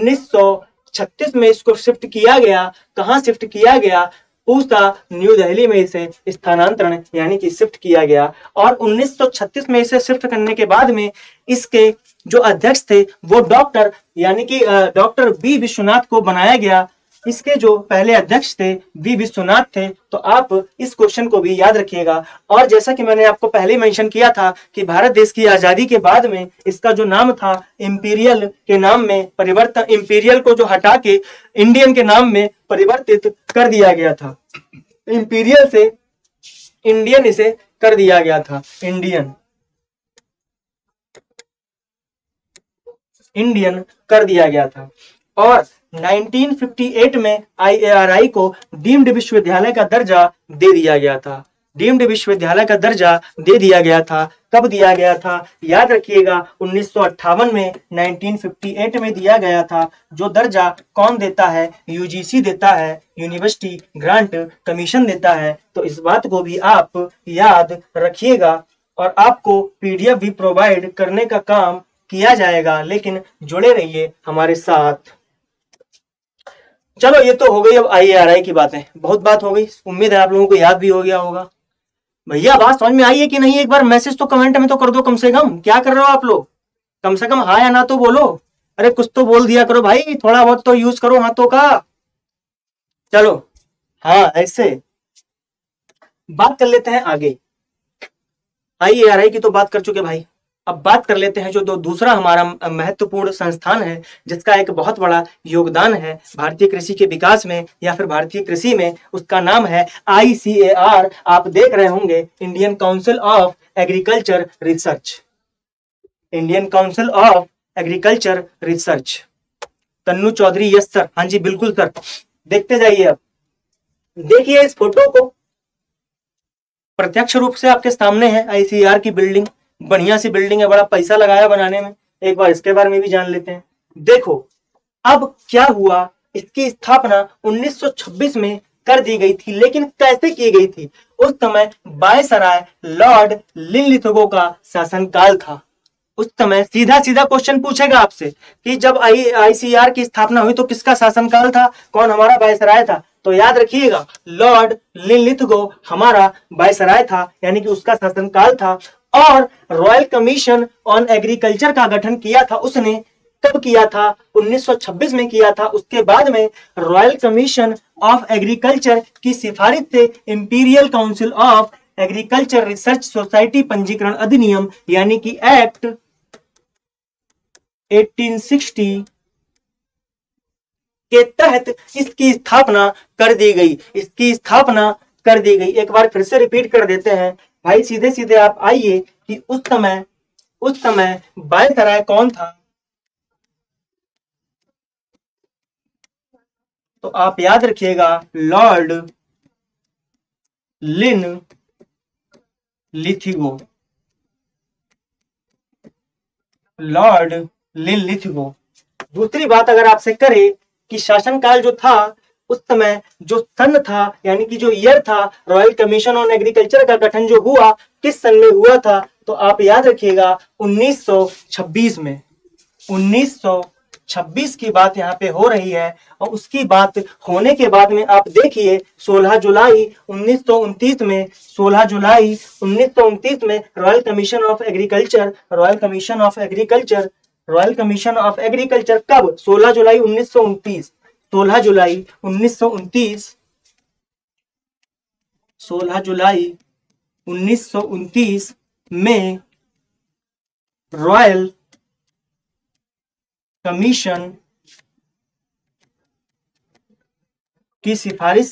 S1: 1936 में इसको शिफ्ट किया गया। कहां शिफ्ट किया गया? पूसा, न्यू दिल्ली में इसे स्थानांतरण यानी कि शिफ्ट किया गया। और 1936 में इसे शिफ्ट करने के बाद में इसके जो अध्यक्ष थे वो डॉक्टर यानी कि डॉक्टर बी विश्वनाथ को बनाया गया। इसके जो पहले अध्यक्ष थे बी विश्वनाथ थे। तो आप इस क्वेश्चन को भी याद रखिएगा। और जैसा कि मैंने आपको पहले मेंशन किया था कि भारत देश की आजादी के बाद में इसका जो नाम था इंपीरियल के नाम में परिवर्तन, इंपीरियल को जो हटा के इंडियन के नाम में परिवर्तित कर दिया गया था। इंपीरियल से इंडियन इसे कर दिया गया था, इंडियन कर दिया गया था। और 1958 में आईएआरआई को डीम्ड विश्वविद्यालय का दर्जा दे दिया गया था। डीम्ड विश्वविद्यालय का दर्जा दे दिया गया था। कब दिया गया था? याद रखिएगा 1958 में, 1958 में दिया गया था। जो दर्जा कौन देता है? यूजीसी देता है, यूनिवर्सिटी ग्रांट कमीशन देता है। तो इस बात को भी आप याद रखिएगा। और आपको पीडीएफ भी प्रोवाइड करने का काम किया जाएगा, लेकिन जुड़े रहिए हमारे साथ। चलो, ये तो हो गई अब आईएआरआई की बातें, बहुत बात हो गई। उम्मीद है आप लोगों को याद भी हो गया होगा। भैया बात समझ में आई है कि नहीं? एक बार मैसेज तो कमेंट में तो कर दो कम से कम। क्या कर रहे हो आप लोग? कम से कम हाँ या ना तो बोलो। अरे कुछ तो बोल दिया करो भाई, थोड़ा बहुत तो यूज करो हाथों का। चलो, हाँ, ऐसे बात कर लेते हैं आगे। आईएआरआई की तो बात कर चुके भाई। अब बात कर लेते हैं जो दूसरा हमारा महत्वपूर्ण संस्थान है, जिसका एक बहुत बड़ा योगदान है भारतीय कृषि के विकास में या फिर भारतीय कृषि में। उसका नाम है आईसीएआर। आप देख रहे होंगे, Indian Council of Agriculture Research, Indian Council of Agriculture Research. Tannu Chaudhary, yes sir, हाँ जी बिल्कुल सर। देखते जाइए। अब देखिए इस फोटो को, प्रत्यक्ष रूप से आपके सामने है आईसीएआर की बिल्डिंग। बढ़िया सी बिल्डिंग है, बड़ा पैसा लगाया बनाने में। एक बार इसके बारे में भी जान लेते हैं। देखो अब क्या हुआ, इसकी स्थापना 1926 में कर दी गई थी, लेकिन कैसे की गई थी? उस समय वायसराय लॉर्ड लिनलिथगो का शासनकाल था। उस समय सीधा सीधा क्वेश्चन पूछेगा आपसे कि जब आईसीआर की स्थापना हुई तो किसका शासनकाल था, कौन हमारा वायसराय था? तो याद रखिएगा लॉर्ड लिनलिथगो हमारा वायसराय था, यानी कि उसका शासनकाल था। और रॉयल कमीशन ऑन एग्रीकल्चर का गठन किया था उसने, कब किया था? 1926 में किया था। उसके बाद में रॉयल कमीशन ऑफ एग्रीकल्चर की सिफारिश से Imperial Council of Agriculture Research society पंजीकरण अधिनियम यानी कि एक्ट 1860 के तहत इसकी स्थापना कर दी गई। इसकी स्थापना कर दी गई। एक बार फिर से रिपीट कर देते हैं भाई, सीधे सीधे आप आइए कि उस समय वायसराय कौन था? तो आप याद रखिएगा लॉर्ड लिनलिथगो। Lord Linlithgow. दूसरी बात अगर आपसे करे कि शासनकाल जो था उस समय जो सन था यानी कि जो ईयर था रॉयल कमीशन ऑन एग्रीकल्चर का गठन जो हुआ किस सन में हुआ था? तो आप याद रखिएगा 1926 में। 1926 की बात यहाँ पे हो रही है। और उसकी बात होने के बाद में आप देखिए 16 जुलाई 1929 में, 16 जुलाई 1929 में रॉयल कमीशन ऑफ एग्रीकल्चर कब? 16 जुलाई 1929। 16 जुलाई 1929 16 जुलाई 1929 में रॉयल कमीशन की सिफारिश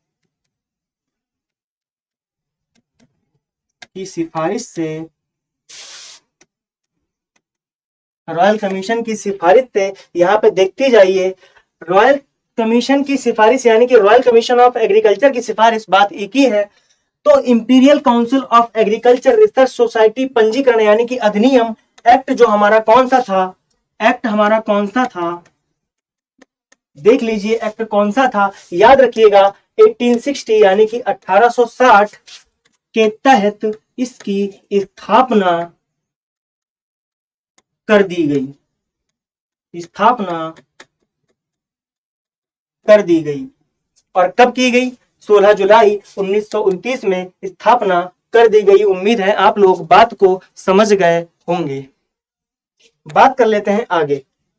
S1: से रॉयल कमीशन की सिफारिश से यहाँ पे देखते जाइए, रॉयल कमीशन की सिफारिश यानी कि रॉयल कमीशन ऑफ एग्रीकल्चर की सिफारिश, बात एक ही है। तो Imperial Council of Agriculture Research society पंजीकरण यानी कि अधिनियम, एक्ट जो हमारा कौन सा था? एक्ट हमारा कौन सा था? देख लीजिए एक्ट कौन सा था। याद रखिएगा 1860 यानी कि 1860 के तहत इसकी स्थापना कर दी गई। और कब की गई? 16 जुलाई 1929 में स्थापना कर दी गई। उम्मीद है आप लोग बात को समझ गए होंगे। बात कर लेते हैं आगे।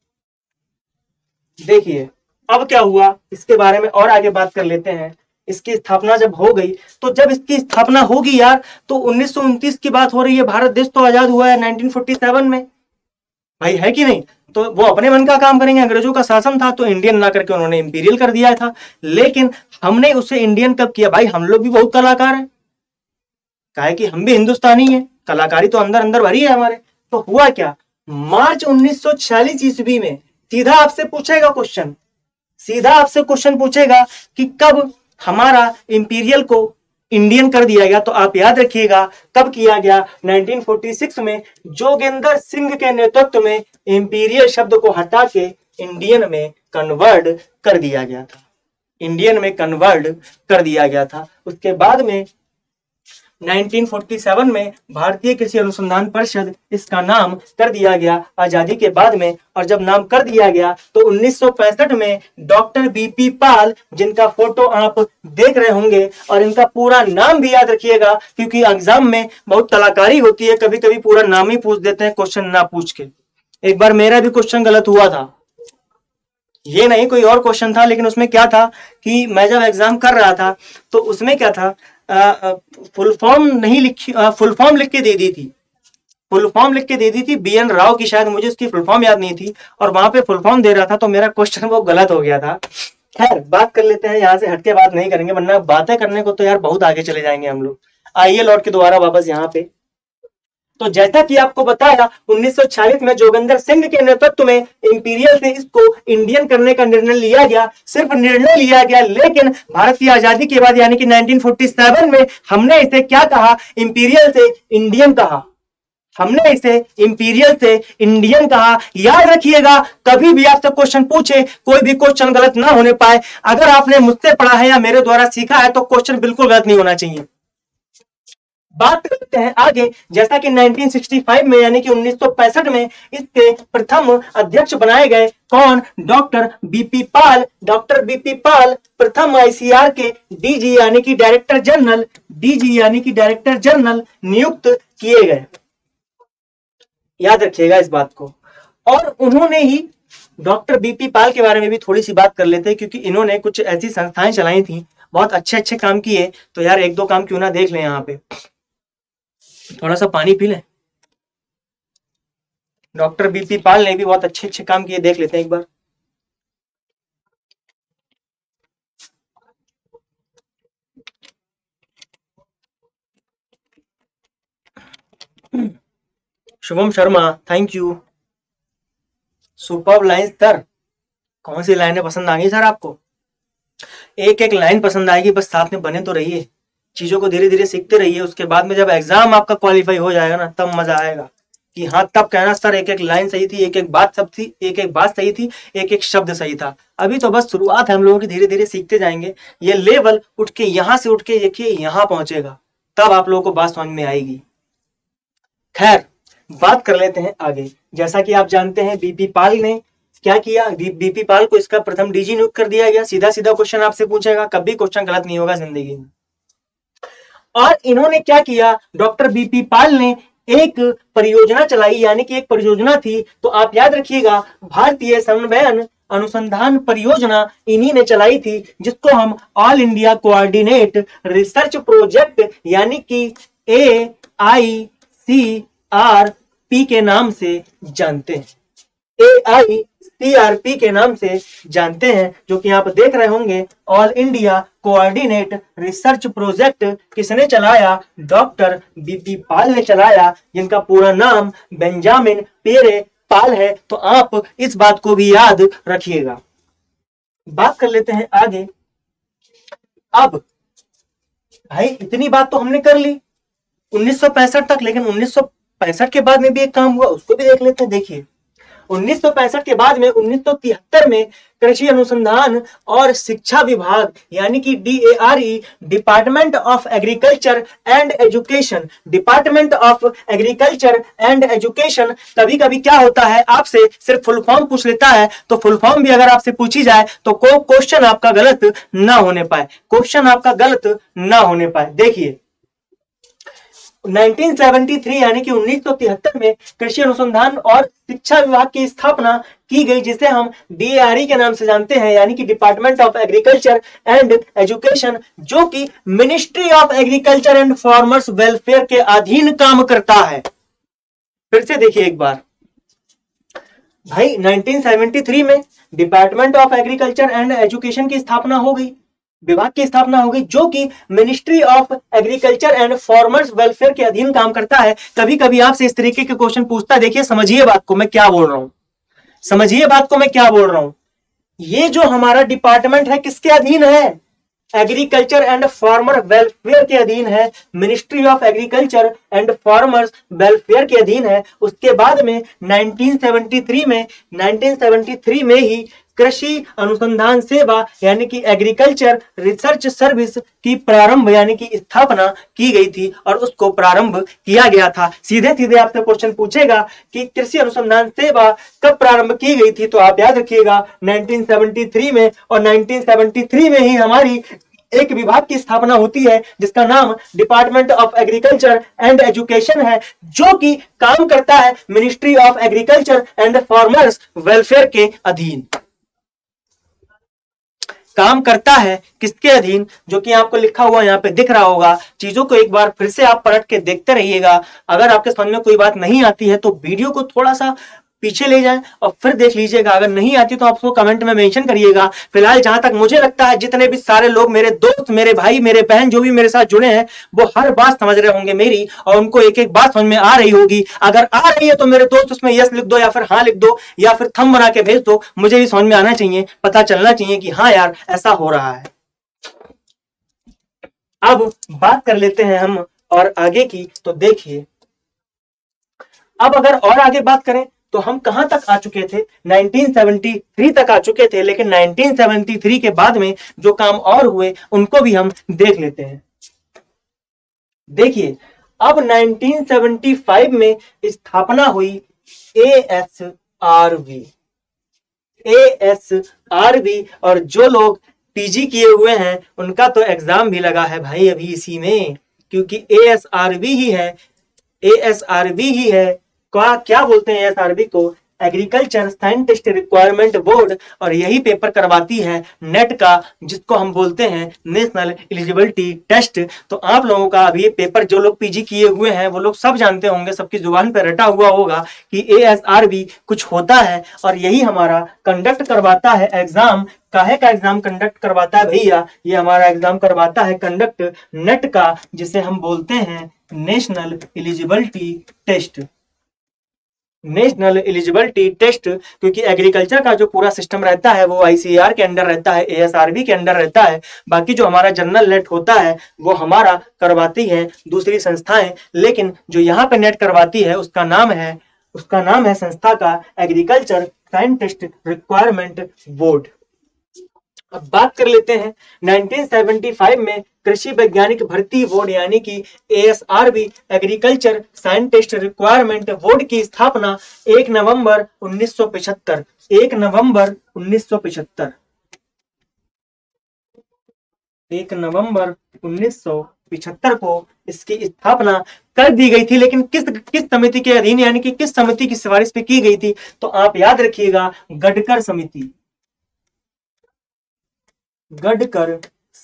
S1: देखिए अब क्या हुआ इसके बारे में और आगे बात कर लेते हैं। इसकी स्थापना जब हो गई तो जब इसकी स्थापना होगी यार तो 1929 की बात हो रही है। भारत देश तो आजाद हुआ है 1947 में, भाई है कि नहीं? तो वो अपने मन का काम करेंगे। अंग्रेजों का शासन था तो इंडियन ना करके उन्होंने इंपीरियल कर दिया था। लेकिन हमने उसे इंडियन कब किया? भाई हम लोग भी बहुत कलाकार हैं, काहे कि हम भी हिंदुस्तानी हैं, कलाकारी तो अंदर अंदर भरी है हमारे। तो हुआ क्या? मार्च 1946 ईस्वी में सीधा आपसे क्वेश्चन पूछेगा कि कब हमारा इंपीरियल को इंडियन कर दिया गया। तो आप याद रखिएगा कब किया गया? 1946 में जोगेंद्र सिंह के नेतृत्व में इंपीरियल शब्द को हटा के इंडियन में कन्वर्ट कर दिया गया था। उसके बाद में 1947 में भारतीय कृषि अनुसंधान परिषद इसका नाम कर दिया गया आजादी के बाद में। और जब नाम कर दिया गया तो 1965 में डॉक्टर बीपी पाल, जिनका फोटो आप देख रहे होंगे, और इनका पूरा नाम भी याद रखिएगा क्योंकि एग्जाम में बहुत कलाकारी होती है, कभी कभी पूरा नाम ही पूछ देते हैं क्वेश्चन ना पूछ के। एक बार मेरा भी क्वेश्चन गलत हुआ था, ये नहीं कोई और क्वेश्चन था, लेकिन उसमें क्या था कि मैं जब एग्जाम कर रहा था तो उसमें क्या था, फुल फॉर्म नहीं लिखी, फुल फॉर्म लिख के दे दी थी BN राव की, शायद मुझे उसकी फुल फॉर्म याद नहीं थी, और वहां पे फुल फॉर्म दे रहा था तो मेरा क्वेश्चन वो गलत हो गया था। खैर बात कर लेते हैं, यहाँ से हटके बात नहीं करेंगे वरना बातें करने को तो यार बहुत आगे चले जाएंगे हम लोग। आइए लौट के दोबारा वापस यहाँ पे। तो जैसा कि आपको बताया 1946 में जोगेंद्र सिंह के नेतृत्व में इंपीरियल से इसको इंडियन करने का निर्णय लिया गया। सिर्फ निर्णय लिया गया, लेकिन भारत की आजादी के बाद यानी कि 1947 में हमने इसे क्या कहा? इंपीरियल से इंडियन कहा। हमने इसे इंपीरियल से इंडियन कहा। याद रखिएगा, कभी भी आपसे क्वेश्चन पूछे, कोई भी क्वेश्चन गलत ना होने पाए। अगर आपने मुझसे पढ़ा है या मेरे द्वारा सीखा है तो क्वेश्चन बिल्कुल गलत नहीं होना चाहिए। बात करते हैं आगे। जैसा कि 1965 में यानी कि 1965 में इसके प्रथम अध्यक्ष बनाए गए कौन? Doctor BP Pal. Doctor BP Pal प्रथम आईसीआर के डीजी यानी कि डायरेक्टर जनरल, डीजी यानी कि डायरेक्टर जनरल नियुक्त किए गए। याद रखिएगा इस बात को। और उन्होंने ही, डॉक्टर बीपी पाल के बारे में भी थोड़ी सी बात कर लेते हैं, क्योंकि इन्होंने कुछ ऐसी संस्थाएं चलाई थी, बहुत अच्छे अच्छे काम किए। तो यार एक दो काम क्यों ना देख लें। यहाँ पे थोड़ा सा पानी पी लें। डॉक्टर बीपी पाल ने भी बहुत अच्छे अच्छे काम किए, देख लेते हैं एक बार। Shubham Sharma, thank you. Superb line sir. कौन सी लाइनें पसंद आ गई सर आपको? एक एक लाइन पसंद आएगी, बस साथ में बने तो रहिए, चीजों को धीरे धीरे सीखते रहिए। उसके बाद में जब एग्जाम आपका क्वालिफाई हो जाएगा ना, तब मजा आएगा कि हाँ, तब कहना सर एक एक लाइन सही थी, एक एक बात सब थी, एक एक बात सही थी, एक एक शब्द सही था। अभी तो बस शुरुआत है हम लोगों की, धीरे धीरे सीखते जाएंगे। ये लेवल उठ के यहां से उठ के देखिए यहां पहुंचेगा, तब आप लोगों को बात समझ में आएगी। खैर, बात कर लेते हैं आगे। जैसा कि आप जानते हैं बीपी पाल ने क्या किया, बीपी पाल को इसका प्रथम डीजी नियुक्त कर दिया गया। सीधा सीधा क्वेश्चन आपसे पूछेगा, कभी क्वेश्चन गलत नहीं होगा जिंदगी में। और इन्होंने क्या किया, डॉक्टर बीपी पाल ने एक परियोजना चलाई, यानी कि एक परियोजना थी। तो आप याद रखिएगा, भारतीय समन्वयन अनुसंधान परियोजना इन्हीं ने चलाई थी, जिसको हम All India Coordinate Research Project यानी कि AICRP के नाम से जानते हैं। AICRP के नाम से जानते हैं, जो कि आप देख रहे होंगे। All India Coordinate Research Project किसने चलाया? डॉक्टर बीपी पाल ने चलाया, जिनका पूरा नाम बेंजामिन पेरे पाल है। तो आप इस बात को भी याद रखिएगा। बात कर लेते हैं आगे। अब भाई इतनी बात तो हमने कर ली 1965 तक, लेकिन 1965 के बाद में भी एक काम हुआ, उसको भी देख लेते हैं। देखिए 1965 के बाद में 1973 में कृषि अनुसंधान और शिक्षा विभाग यानी कि DARE, Department of Agriculture and Education, Department of Agriculture and Education. कभी कभी क्या होता है, आपसे सिर्फ फुल फॉर्म पूछ लेता है, तो फुल फॉर्म भी अगर आपसे पूछी जाए तो क्वेश्चन आपका गलत ना होने पाए, क्वेश्चन आपका गलत ना होने पाए। देखिए 1973 यानी कि 1973 में कृषि अनुसंधान और शिक्षा विभाग की स्थापना की गई, जिसे हम DARE के नाम से जानते हैं, यानी कि Department of Agriculture and Education, जो कि Ministry of Agriculture and Farmers Welfare के अधीन काम करता है। फिर से देखिए एक बार भाई, 1973 में Department of Agriculture and Education की स्थापना हो गई, विभाग की स्थापना हो गई, जो कि Ministry of Agriculture and Farmers Welfare के अधीन काम करता है। कभी कभी आपसे इस तरीके के क्वेश्चन पूछता है। देखिए समझिए बात को मैं क्या बोल रहा हूं, समझिए बात को मैं क्या बोल रहा हूं। ये जो हमारा डिपार्टमेंट है किसके अधीन है? एग्रीकल्चर एंड फार्मर वेलफेयर के अधीन है, Ministry of Agriculture and Farmers Welfare के अधीन है। उसके बाद में 1973 में ही कृषि अनुसंधान सेवा यानी कि एग्रीकल्चर रिसर्च सर्विस की प्रारंभ यानी कि स्थापना की गई थी, और उसको प्रारंभ किया गया था। सीधे सीधे आपसे क्वेश्चन पूछेगा कि कृषि अनुसंधान सेवा कब प्रारंभ की गई थी, तो आप याद रखिएगा 1973 में। और 1973 में ही हमारी एक विभाग की स्थापना होती है, जिसका नाम Department of Agriculture and Education है, जो कि काम करता है Ministry of Agriculture and Farmers Welfare के अधीन। काम करता है किसके अधीन? जो कि आपको लिखा हुआ यहाँ पे दिख रहा होगा। चीजों को एक बार फिर से आप पलट के देखते रहिएगा। अगर आपके समझ में कोई बात नहीं आती है तो वीडियो को थोड़ा सा पीछे ले जाएं और फिर देख लीजिएगा। अगर नहीं आती तो आपको कमेंट में मेंशन करिएगा। फिलहाल जहां तक मुझे लगता है जितने भी सारे लोग, मेरे दोस्त, मेरे भाई, मेरे बहन जो भी मेरे साथ जुड़े हैं, वो हर बात समझ रहे होंगे मेरी, और उनको एक एक बात समझ में आ रही होगी। अगर आ रही है तो मेरे दोस्त उसमें यस लिख दो, या फिर हाँ लिख दो, या फिर थंब बना के भेज दो। मुझे भी समझ में आना चाहिए, पता चलना चाहिए कि हाँ यार ऐसा हो रहा है। अब बात कर लेते हैं हम और आगे की। तो देखिए अब अगर और आगे बात करें तो हम कहां तक आ चुके थे, 1973 तक आ चुके थे, लेकिन 1973 के बाद में जो काम और हुए उनको भी हम देख लेते हैं। देखिए, अब 1975 में स्थापना हुई ASRB। ASRB, और जो लोग पीजी किए हुए हैं उनका तो एग्जाम भी लगा है भाई अभी इसी में, क्योंकि ASRB ही है, ASRB ही है, क्या बोलते हैं ASRB को, एग्रीकल्चर साइंटिस्ट रिक्वायरमेंट बोर्ड, और यही पेपर करवाती है नेट का, जिसको हम बोलते हैं नेशनल एलिजिबिलिटी टेस्ट। तो आप लोगों का अभी ये पेपर, जो लोग पीजी किए हुए हैं वो लोग सब जानते होंगे, सबकी जुबान पर रटा हुआ होगा कि ASRB कुछ होता है, और यही हमारा कंडक्ट करवाता है एग्जाम। काहे का एग्जाम कंडक्ट करवाता है भैया, ये हमारा एग्जाम करवाता है कंडक्ट नेट का, जिसे हम बोलते हैं National Eligibility Test. National Eligibility Test, क्योंकि एग्रीकल्चर का जो पूरा सिस्टम रहता है वो ICAR के अंडर रहता है, ASRB के अंडर रहता है। बाकी जो हमारा जनरल नेट होता है वो हमारा करवाती है दूसरी संस्थाएं, लेकिन जो यहाँ पे नेट करवाती है उसका नाम है संस्था का एग्रीकल्चर साइंटिस्ट रिक्वायरमेंट बोर्ड। अब बात कर लेते हैं 1975 में कृषि वैज्ञानिक भर्ती बोर्ड यानी कि ASRB Agriculture Scientist Requirement Board की स्थापना 1 नवंबर 1975, 1 नवंबर 1975, 1 नवंबर 1975 को इसकी स्थापना कर दी गई थी। लेकिन किस समिति के अधीन, यानी कि किस समिति की सिफारिश पे की गई थी, तो आप याद रखिएगा गडकर समिति। गडकर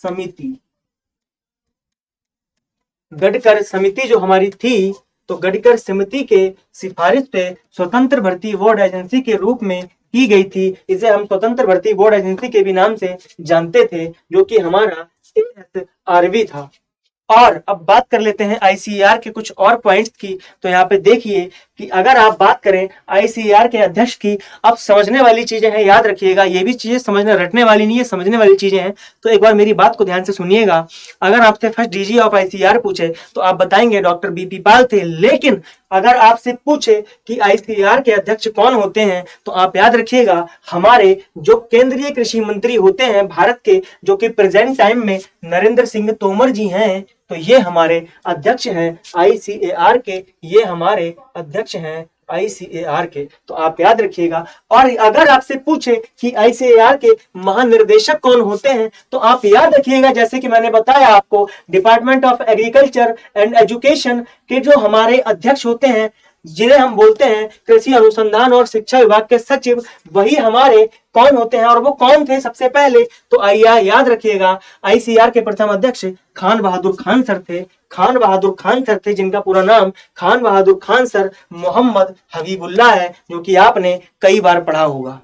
S1: समिति जो हमारी थी, तो गडकर समिति के सिफारिश पे स्वतंत्र भर्ती बोर्ड एजेंसी के रूप में की गई थी। इसे हम स्वतंत्र भर्ती बोर्ड एजेंसी के भी नाम से जानते थे, जो कि हमारा ASRB था। और अब बात कर लेते हैं ICAR के कुछ और पॉइंट्स की। तो यहाँ पे देखिए कि अगर आप बात करें ICAR के अध्यक्ष की, अब समझने वाली चीजें हैं, याद रखिएगा, ये भी चीजें समझने रटने वाली नहीं है, समझने वाली चीजें हैं। तो एक बार मेरी बात को ध्यान से सुनिएगा। अगर आपसे फर्स्ट DG ऑफ ICAR पूछे तो आप बताएंगे डॉक्टर BP पाल थे, लेकिन अगर आपसे पूछे कि ICAR के अध्यक्ष कौन होते हैं, तो आप याद रखिएगा हमारे जो केंद्रीय कृषि मंत्री होते हैं भारत के, जो कि प्रेजेंट टाइम में नरेंद्र सिंह तोमर जी हैं, तो ये हमारे अध्यक्ष हैं ICAR के, ये हमारे अध्यक्ष हैं ICAR के। तो आप याद रखिएगा। और अगर आपसे पूछे कि ICAR के महानिर्देशक कौन होते हैं, तो आप याद रखिएगा, जैसे कि मैंने बताया आपको, Department of Agriculture and Education के जो हमारे अध्यक्ष होते हैं, जिन्हें हम बोलते हैं कृषि अनुसंधान और शिक्षा विभाग के सचिव, वही हमारे कौन होते हैं। और वो कौन थे सबसे पहले, तो याद रखिएगा ICAR के प्रथम अध्यक्ष खान बहादुर खान सर थे। खान बहादुर खान सर थे, जिनका पूरा नाम खान बहादुर खान सर मोहम्मद हबीबुल्लाह है, जो कि आपने कई बार पढ़ा होगा,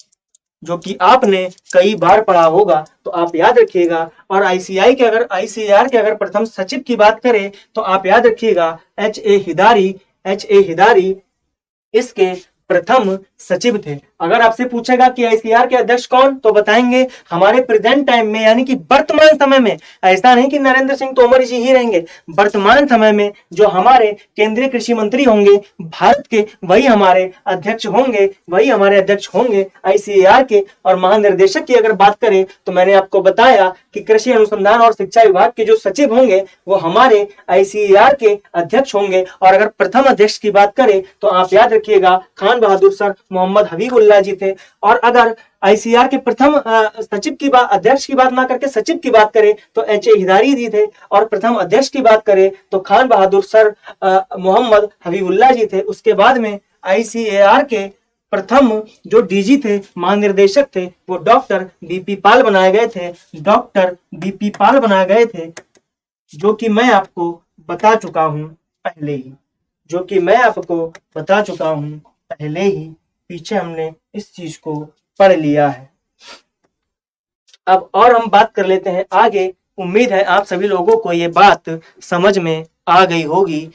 S1: तो आप याद रखिएगा। और ICAR के अगर प्रथम सचिव की बात करें, तो आप याद रखिएगा H.A. हिदारी इसके प्रथम सचिव थे। अगर आपसे पूछेगा कि ICAR के अध्यक्ष कौन, तो बताएंगे हमारे प्रेजेंट टाइम में, यानी कि वर्तमान समय में, ऐसा नहीं कि नरेंद्र सिंह तोमर जी ही रहेंगे, वर्तमान समय में जो हमारे केंद्रीय कृषि मंत्री होंगे भारत के, वही हमारे अध्यक्ष होंगे ICAR के। और महानिर्देशक की अगर बात करें, तो मैंने आपको बताया कि कृषि अनुसंधान और शिक्षा विभाग के जो सचिव होंगे वो हमारे ICAR के अध्यक्ष होंगे। और अगर प्रथम अध्यक्ष की बात करें, तो आप याद रखिएगा खान बहादुर सर मोहम्मद हबीबुल्लाह जी थे। और अगर ICAR के प्रथम अध्यक्ष की बात ना करके सचिव की बात करें, तो H.A. हिदारी जी थे। और प्रथम अध्यक्ष की बात करें तो खान बहादुर सर मोहम्मद हबीबुल्लाह जी थे। उसके बाद में ICAR के प्रथम जो DG थे, महानिर्देशक थे, वो डॉक्टर BP पाल बनाए गए थे, जो कि मैं आपको बता चुका हूं पहले ही, पीछे हमने इस चीज को पढ़ लिया है। अब और हम बात कर लेते हैं आगे। उम्मीद है आप सभी लोगों को ये बात समझ में आ गई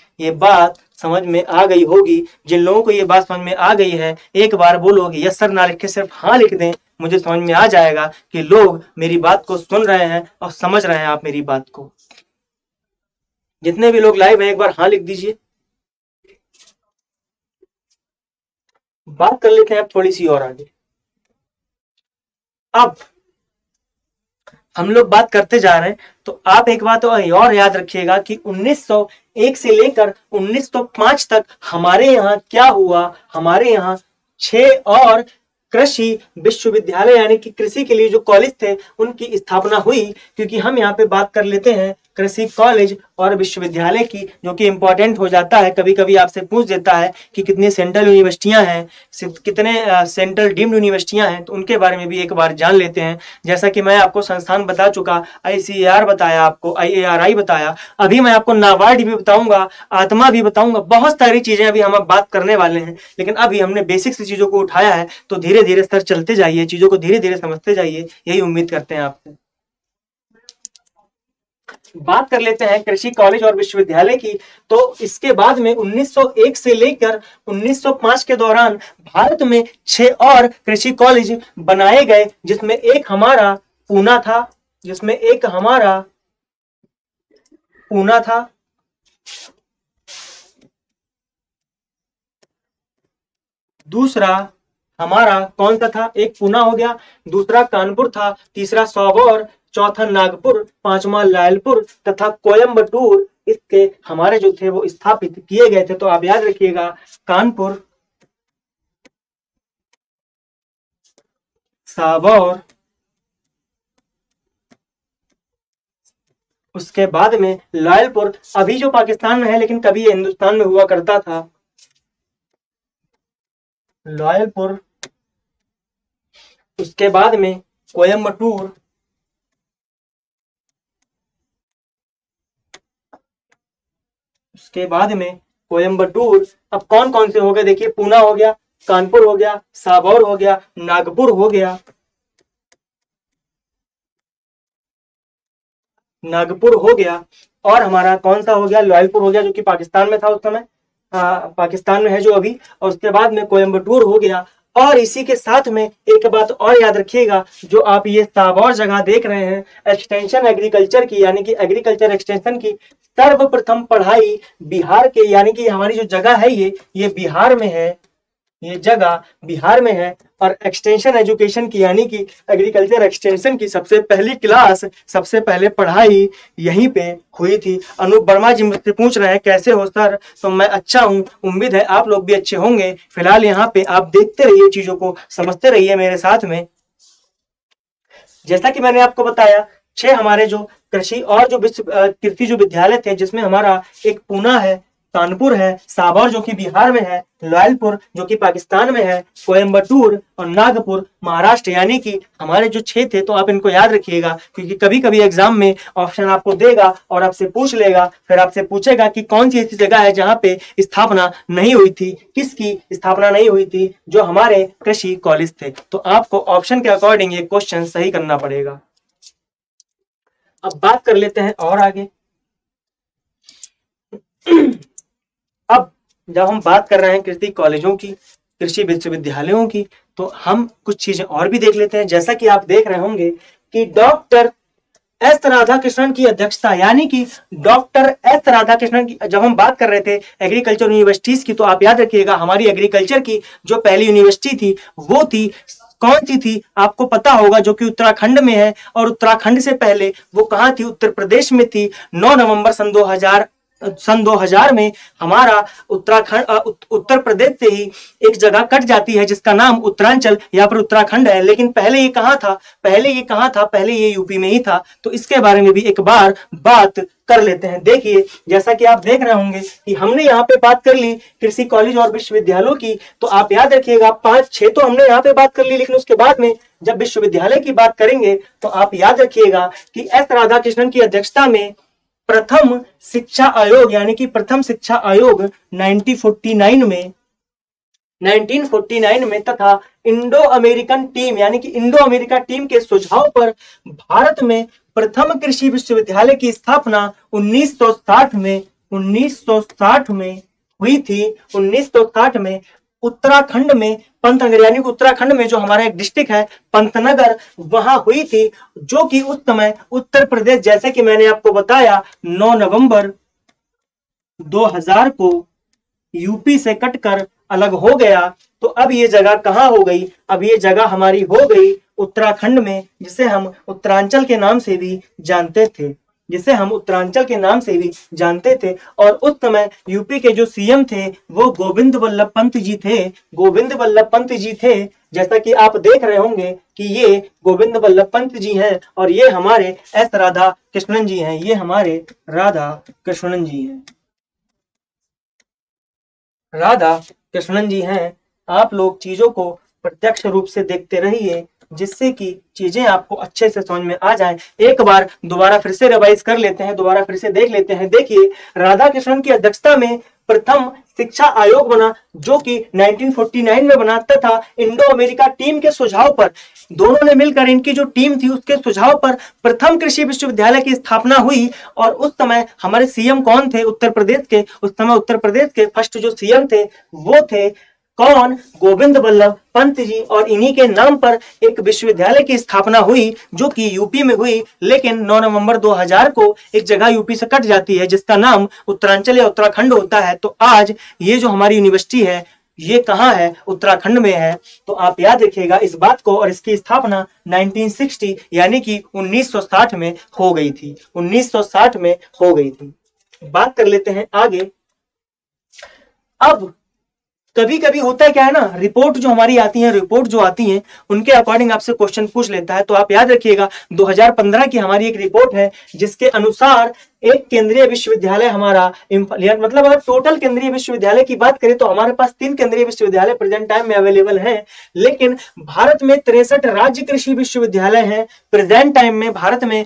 S1: होगी। जिन लोगों को ये बात समझ में आ गई है, एक बार बोलो कि यस सर ना लिख के सिर्फ हाँ लिख दें, मुझे समझ में आ जाएगा कि लोग मेरी बात को सुन रहे हैं और समझ रहे हैं आप मेरी बात को। जितने भी लोग लाइव हैं, एक बार हाँ लिख दीजिए। बात कर लेते हैं अब थोड़ी सी और आगे। अब हम लोग बात करते जा रहे हैं, तो आप एक बात और याद रखिएगा कि 1901 से लेकर 1905 तक हमारे यहाँ क्या हुआ। हमारे यहाँ 6 और कृषि विश्वविद्यालय यानी कि कृषि के लिए जो कॉलेज थे उनकी स्थापना हुई। क्योंकि हम यहाँ पे बात कर लेते हैं कृषि कॉलेज और विश्वविद्यालय की, जो कि इंपॉर्टेंट हो जाता है। कभी कभी आपसे पूछ देता है कि कितनी सेंट्रल यूनिवर्सिटियां हैं, कितने सेंट्रल डीम्ड यूनिवर्सिटियां हैं, तो उनके बारे में भी एक बार जान लेते हैं। जैसा कि मैं आपको संस्थान बता चुका, ICAR बताया, आपको IARI बताया, अभी मैं आपको नाबार्ड भी बताऊंगा, आत्मा भी बताऊंगा, बहुत सारी चीजें अभी हम बात करने वाले हैं। लेकिन अभी हमने बेसिक से चीजों को उठाया है, तो धीरे धीरे स्तर चलते जाइए, चीजों को धीरे धीरे समझते जाइए, यही उम्मीद करते हैं आपसे। बात कर लेते हैं कृषि कॉलेज और विश्वविद्यालय की। तो इसके बाद में 1901 से लेकर 1905 के दौरान भारत में 6 और कृषि कॉलेज बनाए गए, जिसमें एक हमारा पूना था, दूसरा हमारा कौन सा था, एक पूना हो गया, दूसरा कानपुर था, तीसरा सौगौर, चौथा नागपुर, पांचवा लायलपुर तथा कोयम्बटूर इसके हमारे जो थे वो स्थापित किए गए थे। तो आप याद रखिएगा, कानपुर, सावौर, उसके बाद में लायलपुर, अभी जो पाकिस्तान में है लेकिन कभी ये हिंदुस्तान में हुआ करता था, लायलपुर, उसके बाद में कोयम्बटूर, उसके बाद में कोयम्बटूर। अब कौन कौन से हो गए देखिए, पूना हो गया, कानपुर हो गया, सावौर हो गया, नागपुर हो गया, और हमारा कौन सा हो गया, लायलपुर हो गया, जो कि पाकिस्तान में था उस समय, पाकिस्तान में है जो अभी, और उसके बाद में कोयम्बटूर हो गया। और इसी के साथ में एक बात और याद रखिएगा, जो आप ये सावौर जगह देख रहे हैं, एक्सटेंशन एग्रीकल्चर की यानी कि एग्रीकल्चर एक्सटेंशन की सर्वप्रथम पढ़ाई बिहार के, यानी कि हमारी जो जगह है ये बिहार में है, ये जगह बिहार में है। और एक्सटेंशन एजुकेशन की यानी कि एग्रीकल्चर एक्सटेंशन की सबसे पहली क्लास, सबसे पहले पढ़ाई यहीं पे हुई थी। अनूप वर्मा जी मुझसे पूछ रहे हैं कैसे हो सर, तो मैं अच्छा हूँ, उम्मीद है आप लोग भी अच्छे होंगे। फिलहाल यहाँ पे आप देखते रहिए, चीजों को समझते रहिए मेरे साथ में। जैसा कि मैंने आपको बताया, 6 हमारे जो कृषि और जो कृषि जो विद्यालय थे, जिसमें हमारा एक पूना है, कानपुर है, सावौर जो कि बिहार में है, लायलपुर जो कि पाकिस्तान में है, कोयम्बटूर और नागपुर महाराष्ट्र, यानी कि हमारे जो 6 थे। तो आप इनको याद रखिएगा, क्योंकि कभी कभी एग्जाम में ऑप्शन आपको देगा और आपसे पूछ लेगा, फिर आपसे पूछेगा कि कौन सी ऐसी जगह है जहां पे स्थापना नहीं हुई थी, किसकी स्थापना नहीं हुई थी, जो हमारे कृषि कॉलेज थे। तो आपको ऑप्शन के अकॉर्डिंग ये क्वेश्चन सही करना पड़ेगा। अब बात कर लेते हैं और आगे। अब जब हम बात कर रहे हैं कृषि कॉलेजों की, कृषि विश्वविद्यालयों की, तो हम कुछ चीजें और भी देख लेते हैं। जैसा कि आप देख रहे होंगे कि डॉक्टर एस राधाकृष्णन की अध्यक्षता, यानी कि डॉक्टर एस राधाकृष्णन की, जब हम बात कर रहे थे एग्रीकल्चर यूनिवर्सिटीज की, तो आप याद रखिएगा हमारी एग्रीकल्चर की जो पहली यूनिवर्सिटी थी वो थी, कौन सी थी आपको पता होगा, जो कि उत्तराखंड में है। और उत्तराखंड से पहले वो कहाँ थी, उत्तर प्रदेश में थी। 9 नवंबर सन 2000 में हमारा उत्तराखंड उत्तर प्रदेश से ही एक जगह कट जाती है जिसका नाम उत्तरांचल या फिर उत्तराखंड है। लेकिन पहले ये कहाँ था, पहले ये यूपी में ही था। तो इसके बारे में भी एक बार बात कर लेते हैं। देखिए, जैसा कि आप देख रहे होंगे कि हमने यहाँ पे बात कर ली कृषि कॉलेज और विश्वविद्यालयों की, तो आप याद रखिएगा 5-6 तो हमने यहाँ पे बात कर ली, लेकिन उसके बाद में जब विश्वविद्यालय की बात करेंगे तो आप याद रखिएगा कि एस राधाकृष्णन की अध्यक्षता में प्रथम शिक्षा आयोग, यानी कि प्रथम शिक्षा आयोग 1949 में तथा इंडो अमेरिकन टीम, यानी कि इंडो अमेरिका टीम के सुझाव पर भारत में प्रथम कृषि विश्वविद्यालय की स्थापना 1960 में हुई थी। 1960 में उत्तराखंड में पंतनगर, यानी कि उत्तराखंड में जो हमारा एक डिस्ट्रिक्ट है पंतनगर, वहां हुई थी, जो कि उस समय उत्तर प्रदेश, जैसे कि मैंने आपको बताया, 9 नवंबर 2000 को यूपी से कटकर अलग हो गया। तो अब ये जगह कहाँ हो गई? अब ये जगह हमारी हो गई उत्तराखंड में, जिसे हम उत्तरांचल के नाम से भी जानते थे, जिसे हम उत्तरांचल के नाम से भी जानते थे। और उस समय यूपी के जो सीएम थे वो गोविंद वल्लभ पंत जी थे, गोविंद वल्लभ पंत जी थे। जैसा कि आप देख रहे होंगे कि ये गोविंद वल्लभ पंत जी हैं और ये हमारे एस राधा कृष्णन जी हैं, ये हमारे राधा कृष्णन जी हैं, राधा कृष्णन जी हैं। आप लोग चीजों को प्रत्यक्ष रूप से देखते रहिए, जिससे कि चीजें आपको अच्छे से समझ में आ जाएं। एक बार दोबारा फिर से रिवाइज कर लेते हैं, दोबारा फिर से देख लेते हैं। देखिए, राधा कृष्णन की अध्यक्षता में प्रथम शिक्षा आयोग बना, जो कि 1949 में बना, तथा इंडो अमेरिका टीम के सुझाव पर, दोनों ने मिलकर, इनकी जो टीम थी उसके सुझाव पर प्रथम कृषि विश्वविद्यालय की स्थापना हुई। और उस समय हमारे सीएम कौन थे? उत्तर प्रदेश के, उस समय उत्तर प्रदेश के फर्स्ट जो सीएम थे वो थे कौन? गोविंद वल्लभ पंत जी। और इन्हीं के नाम पर एक विश्वविद्यालय की स्थापना हुई, जो कि यूपी में हुई। लेकिन 9 नवंबर 2000 को एक जगह यूपी से कट जाती है, जिसका नाम उत्तरांचल या उत्तराखंड होता है। तो आज ये जो हमारी यूनिवर्सिटी है ये कहाँ है? उत्तराखंड में है। तो आप याद रखिएगा इस बात को। और इसकी स्थापना 1960 यानी कि 1960 में हो गई थी, 1960 में हो गई थी। बात कर लेते हैं आगे। अब कभी कभी होता है क्या है ना, रिपोर्ट जो हमारी आती है, रिपोर्ट जो आती है उनके अकॉर्डिंग आपसे क्वेश्चन पूछ लेता है। तो आप याद रखिएगा 2015 की हमारी एक रिपोर्ट है, जिसके अनुसार एक केंद्रीय विश्वविद्यालय हमारा मतलब अगर टोटल केंद्रीय विश्वविद्यालय की बात करें तो हमारे पास 3 केंद्रीय विश्वविद्यालय प्रेजेंट टाइम में अवेलेबल हैं। लेकिन भारत में 63 राज्य कृषि विश्वविद्यालय हैं। प्रेजेंट टाइम में भारत में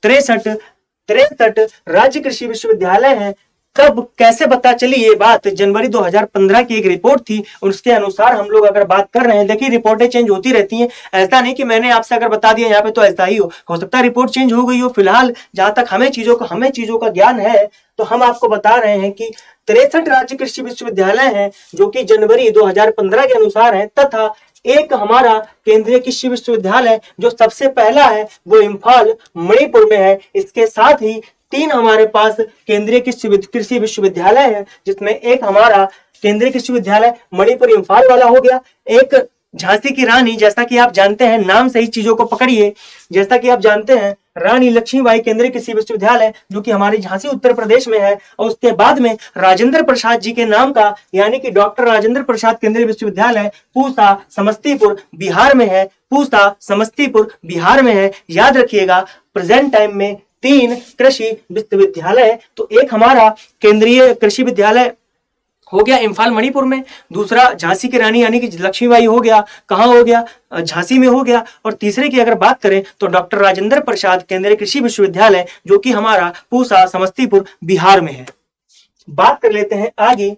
S1: 63 राज्य कृषि विश्वविद्यालय हैं। कब कैसे पता चली ये बात? जनवरी 2015 की एक रिपोर्ट थी, उसके अनुसार हम लोग अगर बात कर रहे हैं। देखिए, रिपोर्टें चेंज होती रहती हैं, ऐसा नहीं कि मैंने आपसे अगर बता दिया यहाँ पे तो ऐसा ही हो सकता है रिपोर्ट चेंज हो गई हो। फिलहाल जहां तक हमें चीजों का ज्ञान है तो हम आपको बता रहे हैं कि 63 राज्य कृषि विश्वविद्यालय हैं, जो कि जनवरी 2015 के अनुसार है। तथा एक हमारा केंद्रीय कृषि विश्वविद्यालय जो सबसे पहला है वो इम्फाल मणिपुर में है। इसके साथ ही 3 हमारे पास केंद्रीय कृषि विश्वविद्यालय है, जिसमें एक हमारा केंद्रीय कृषि विश्वविद्यालय मणिपुर इम्फाल वाला हो गया, एक झांसी की रानी, जैसा कि आप जानते हैं, नाम से ही चीजों को पकड़िए, जैसा कि आप जानते हैं रानी लक्ष्मीबाई केंद्रीय कृषि विश्वविद्यालय जो कि हमारे झांसी उत्तर प्रदेश में है। और उसके बाद में राजेंद्र प्रसाद जी के नाम का यानी कि डॉक्टर राजेंद्र प्रसाद केंद्रीय विश्वविद्यालय पूसा समस्तीपुर बिहार में है, पूसा समस्तीपुर बिहार में है। याद रखिएगा प्रेजेंट टाइम में 3 कृषि विश्वविद्यालय। तो एक हमारा केंद्रीय कृषि विद्यालय हो गया इम्फाल मणिपुर में, दूसरा झांसी की रानी यानी कि लक्ष्मीबाई हो गया, कहाँ हो गया? झांसी में हो गया। और तीसरे की अगर बात करें तो डॉक्टर राजेंद्र प्रसाद केंद्रीय कृषि विश्वविद्यालय जो कि हमारा पूसा समस्तीपुर बिहार में है। बात कर लेते हैं आगे।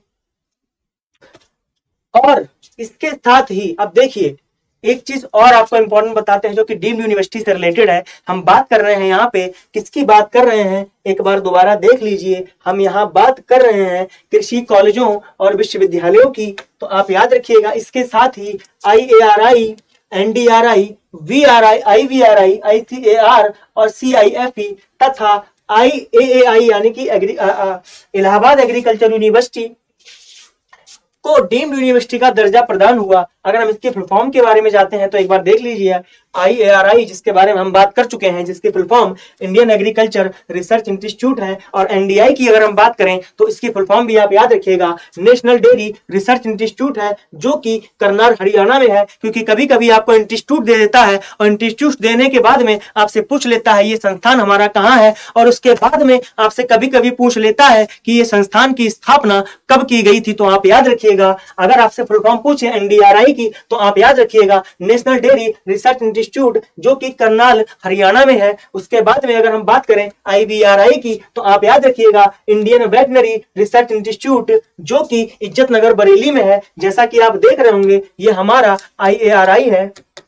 S1: और इसके साथ ही अब देखिए एक चीज और आपको इंपॉर्टेंट बताते हैं, जो कि डीम्ड यूनिवर्सिटी से रिलेटेड है। हम बात कर रहे हैं यहाँ पे किसकी बात कर रहे हैं? एक बार दोबारा देख लीजिए, हम यहाँ बात कर रहे हैं कृषि कॉलेजों और विश्वविद्यालयों की। तो आप याद रखिएगा इसके साथ ही IARI, NDRI, VRI, IVRI, ICAR और CIFE तथा IAAI यानी कि इलाहाबाद एग्रीकल्चर यूनिवर्सिटी को डीम्ड यूनिवर्सिटी का दर्जा प्रदान हुआ। अगर हम इसके फुल फॉर्म के बारे में जाते हैं तो एक बार देख लीजिए, IARI जिसके बारे में हम बात कर चुके हैं, जिसकी full form Indian Agriculture Research Institute है। और NDI की अगर हम बात करें तो इसकी फुल फॉर्म भी आप याद रखिएगा, नेशनल डेयरी रिसर्च इंस्टीट्यूट है, जो कि करनाल हरियाणा में है। क्योंकि कभी कभी आपको इंस्टीट्यूट दे देता है और इंस्टीट्यूट देने के बाद में आपसे पूछ लेता है ये संस्थान हमारा कहाँ है, और उसके बाद में आपसे कभी कभी पूछ लेता है कि ये संस्थान की स्थापना कब की गई थी। तो आप याद रखिएगा, अगर आपसे फुल फॉर्म पूछे NDRI की तो आप याद रखिएगा नेशनल डेयरी रिसर्च इंस्टीट्यूट जो कि करनाल हरियाणा में है। उसके बाद में अगर हम बात करें IVRI की तो आप याद रखिएगा इंडियन वेटनरी रिसर्च इंस्टीट्यूट जो कि इज्जत नगर बरेली में है। जैसा कि आप देख रहे होंगे ये हमारा IARI है।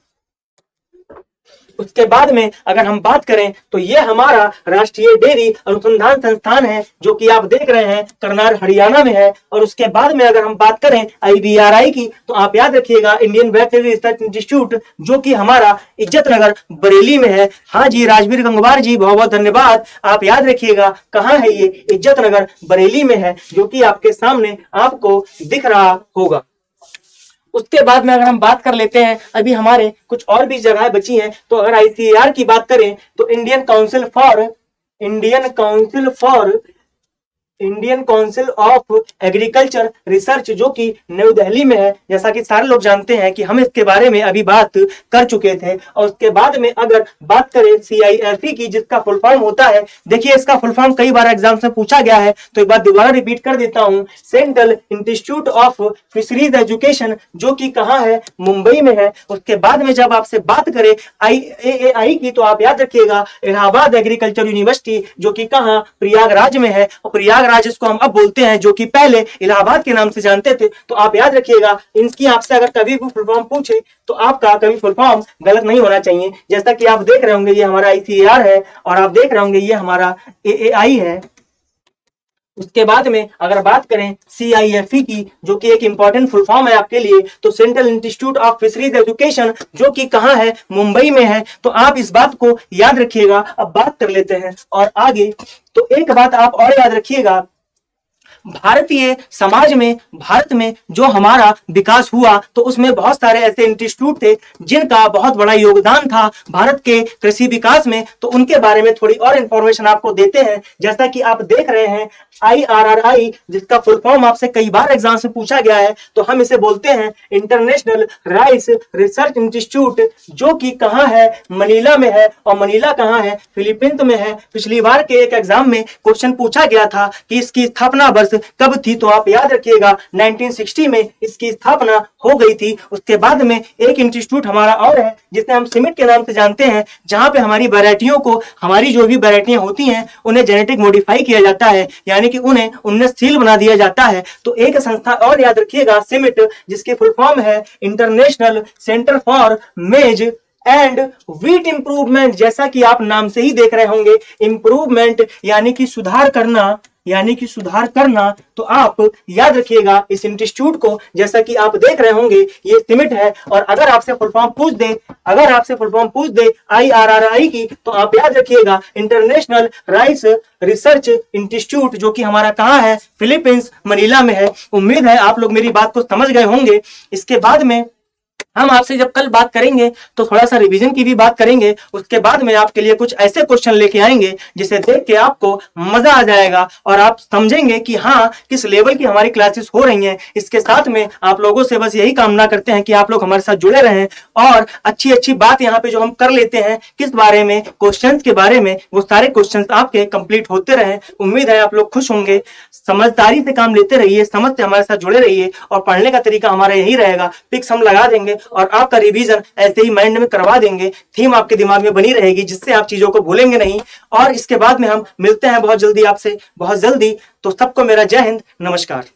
S1: उसके बाद में अगर हम बात करें तो ये हमारा राष्ट्रीय डेयरी अनुसंधान संस्थान है जो कि आप देख रहे हैं करनाल हरियाणा में है। और उसके बाद में अगर हम बात करें IVRI की तो आप याद रखिएगा इंडियन वेटनरी रिसर्च इंस्टीट्यूट जो कि हमारा इज्जत नगर बरेली में है। हाँ जी राजवीर गंगवार जी, बहुत बहुत धन्यवाद। आप याद रखिएगा कहाँ है ये? इज्जत नगर बरेली में है, जो कि आपके सामने आपको दिख रहा होगा। उसके बाद में अगर हम बात कर लेते हैं, अभी हमारे कुछ और भी जगह बची हैं, तो अगर ICAR की बात करें तो Indian Council of Agriculture Research, जो कि न्यू दिल्ली में है। जैसा कि सारे लोग जानते हैं कि हम इसके बारे में अभी बात कर चुके थे। और उसके बाद में अगर बात करें CIFE की, जिसका फुल फॉर्म होता है, देखिए इसका फुल फॉर्म कई बार एग्जाम में पूछा गया है, तो एक बार दोबारा रिपीट कर देता हूं, Central Institute of Fisheries Education, जो कि कहां है, मुंबई में है। उसके बाद में जब आपसे बात करें IAAI की, तो आप याद रखिएगा इलाहाबाद एग्रीकल्चर यूनिवर्सिटी, जो कि कहां, प्रयागराज में है। और प्रयागराज इसको हम अब बोलते हैं, जो कि पहले इलाहाबाद के नाम से जानते थे। तो आप याद रखिएगा, इनकी आपसे अगर कभी भी फुल फॉर्म पूछे तो आपका कभी फुल फॉर्म गलत नहीं होना चाहिए। जैसा कि आप देख रहे होंगे ये हमारा ICAR है, और आप देख रहे होंगे ये हमारा AAI है। उसके बाद में अगर बात करें CIFE की, जो कि एक इंपॉर्टेंट फुल फॉर्म है आपके लिए, तो Central Institute of Fisheries Education, जो कि कहां है, मुंबई में है। तो आप इस बात को याद रखिएगा। अब बात कर लेते हैं और आगे, तो एक बात आप और याद रखिएगा, भारतीय समाज में, भारत में जो हमारा विकास हुआ, तो उसमें बहुत सारे ऐसे इंस्टीट्यूट थे जिनका बहुत बड़ा योगदान था भारत के कृषि विकास में। तो उनके बारे में थोड़ी और इंफॉर्मेशन आपको देते हैं। जैसा कि आप देख रहे हैं IRRI, जिसका फुल फॉर्म आपसे कई बार एग्जाम से पूछा गया है, तो हम इसे बोलते हैं इंटरनेशनल राइस रिसर्च इंस्टीट्यूट, जो कि कहां है, मनीला में है। और मनीला कहां है, फिलीपींस में है। पिछली बार के एक एग्जाम में क्वेश्चन पूछा गया था कि इसकी स्थापना वर्ष कब थी, तो आप याद रखिएगा 1960 में इसकी स्थापना हो गई थी। उसके बाद में एक इंस्टीट्यूट हमारा और है, जिसे हम सिमिट के नाम से जानते हैं, जहां पे हमारी वैरायटियों को, हमारी जो भी वैरायटियां होती हैं, उन्हें जेनेटिक मॉडिफाई किया जाता है, यानी कि उन्हें उन्नतशील बना दिया जाता है। तो एक संस्था और याद रखिएगा, सिमिट, जिसकी फुल फॉर्म है International Centre for Maize and Wheat Improvement. जैसा कि आप नाम से ही देख रहे होंगे, इंप्रूवमेंट यानी कि सुधार करना, तो आप याद रखिएगा इस इंस्टीट्यूट को। जैसा कि आप देख रहे होंगे ये सिमिट है। और अगर आपसे फुल फॉर्म पूछ दे IRRI की, तो आप याद रखिएगा इंटरनेशनल राइस रिसर्च इंस्टीट्यूट, जो कि हमारा कहां है, फिलीपींस, मनीला में है। उम्मीद है आप लोग मेरी बात को समझ गए होंगे। इसके बाद में हम आपसे जब कल बात करेंगे तो थोड़ा सा रिवीजन की भी बात करेंगे। उसके बाद में आपके लिए कुछ ऐसे क्वेश्चन लेके आएंगे जिसे देख के आपको मजा आ जाएगा और आप समझेंगे कि हाँ, किस लेवल की हमारी क्लासेस हो रही हैं। इसके साथ में आप लोगों से बस यही कामना करते हैं कि आप लोग हमारे साथ जुड़े रहें और अच्छी अच्छी बात यहाँ पे जो हम कर लेते हैं, किस बारे में, क्वेश्चंस के बारे में, वो सारे क्वेश्चंस आपके कंप्लीट होते रहें। उम्मीद है आप लोग खुश होंगे। समझदारी से काम लेते रहिए, समझ से हमारे साथ जुड़े रहिए, और पढ़ने का तरीका हमारा यही रहेगा, पिक्स हम लगा देंगे और आपका रिवीजन ऐसे ही माइंड में करवा देंगे। थीम आपके दिमाग में बनी रहेगी, जिससे आप चीजों को भूलेंगे नहीं। और इसके बाद में हम मिलते हैं बहुत जल्दी आपसे, बहुत जल्दी। तो सबको मेरा जय हिंद, नमस्कार।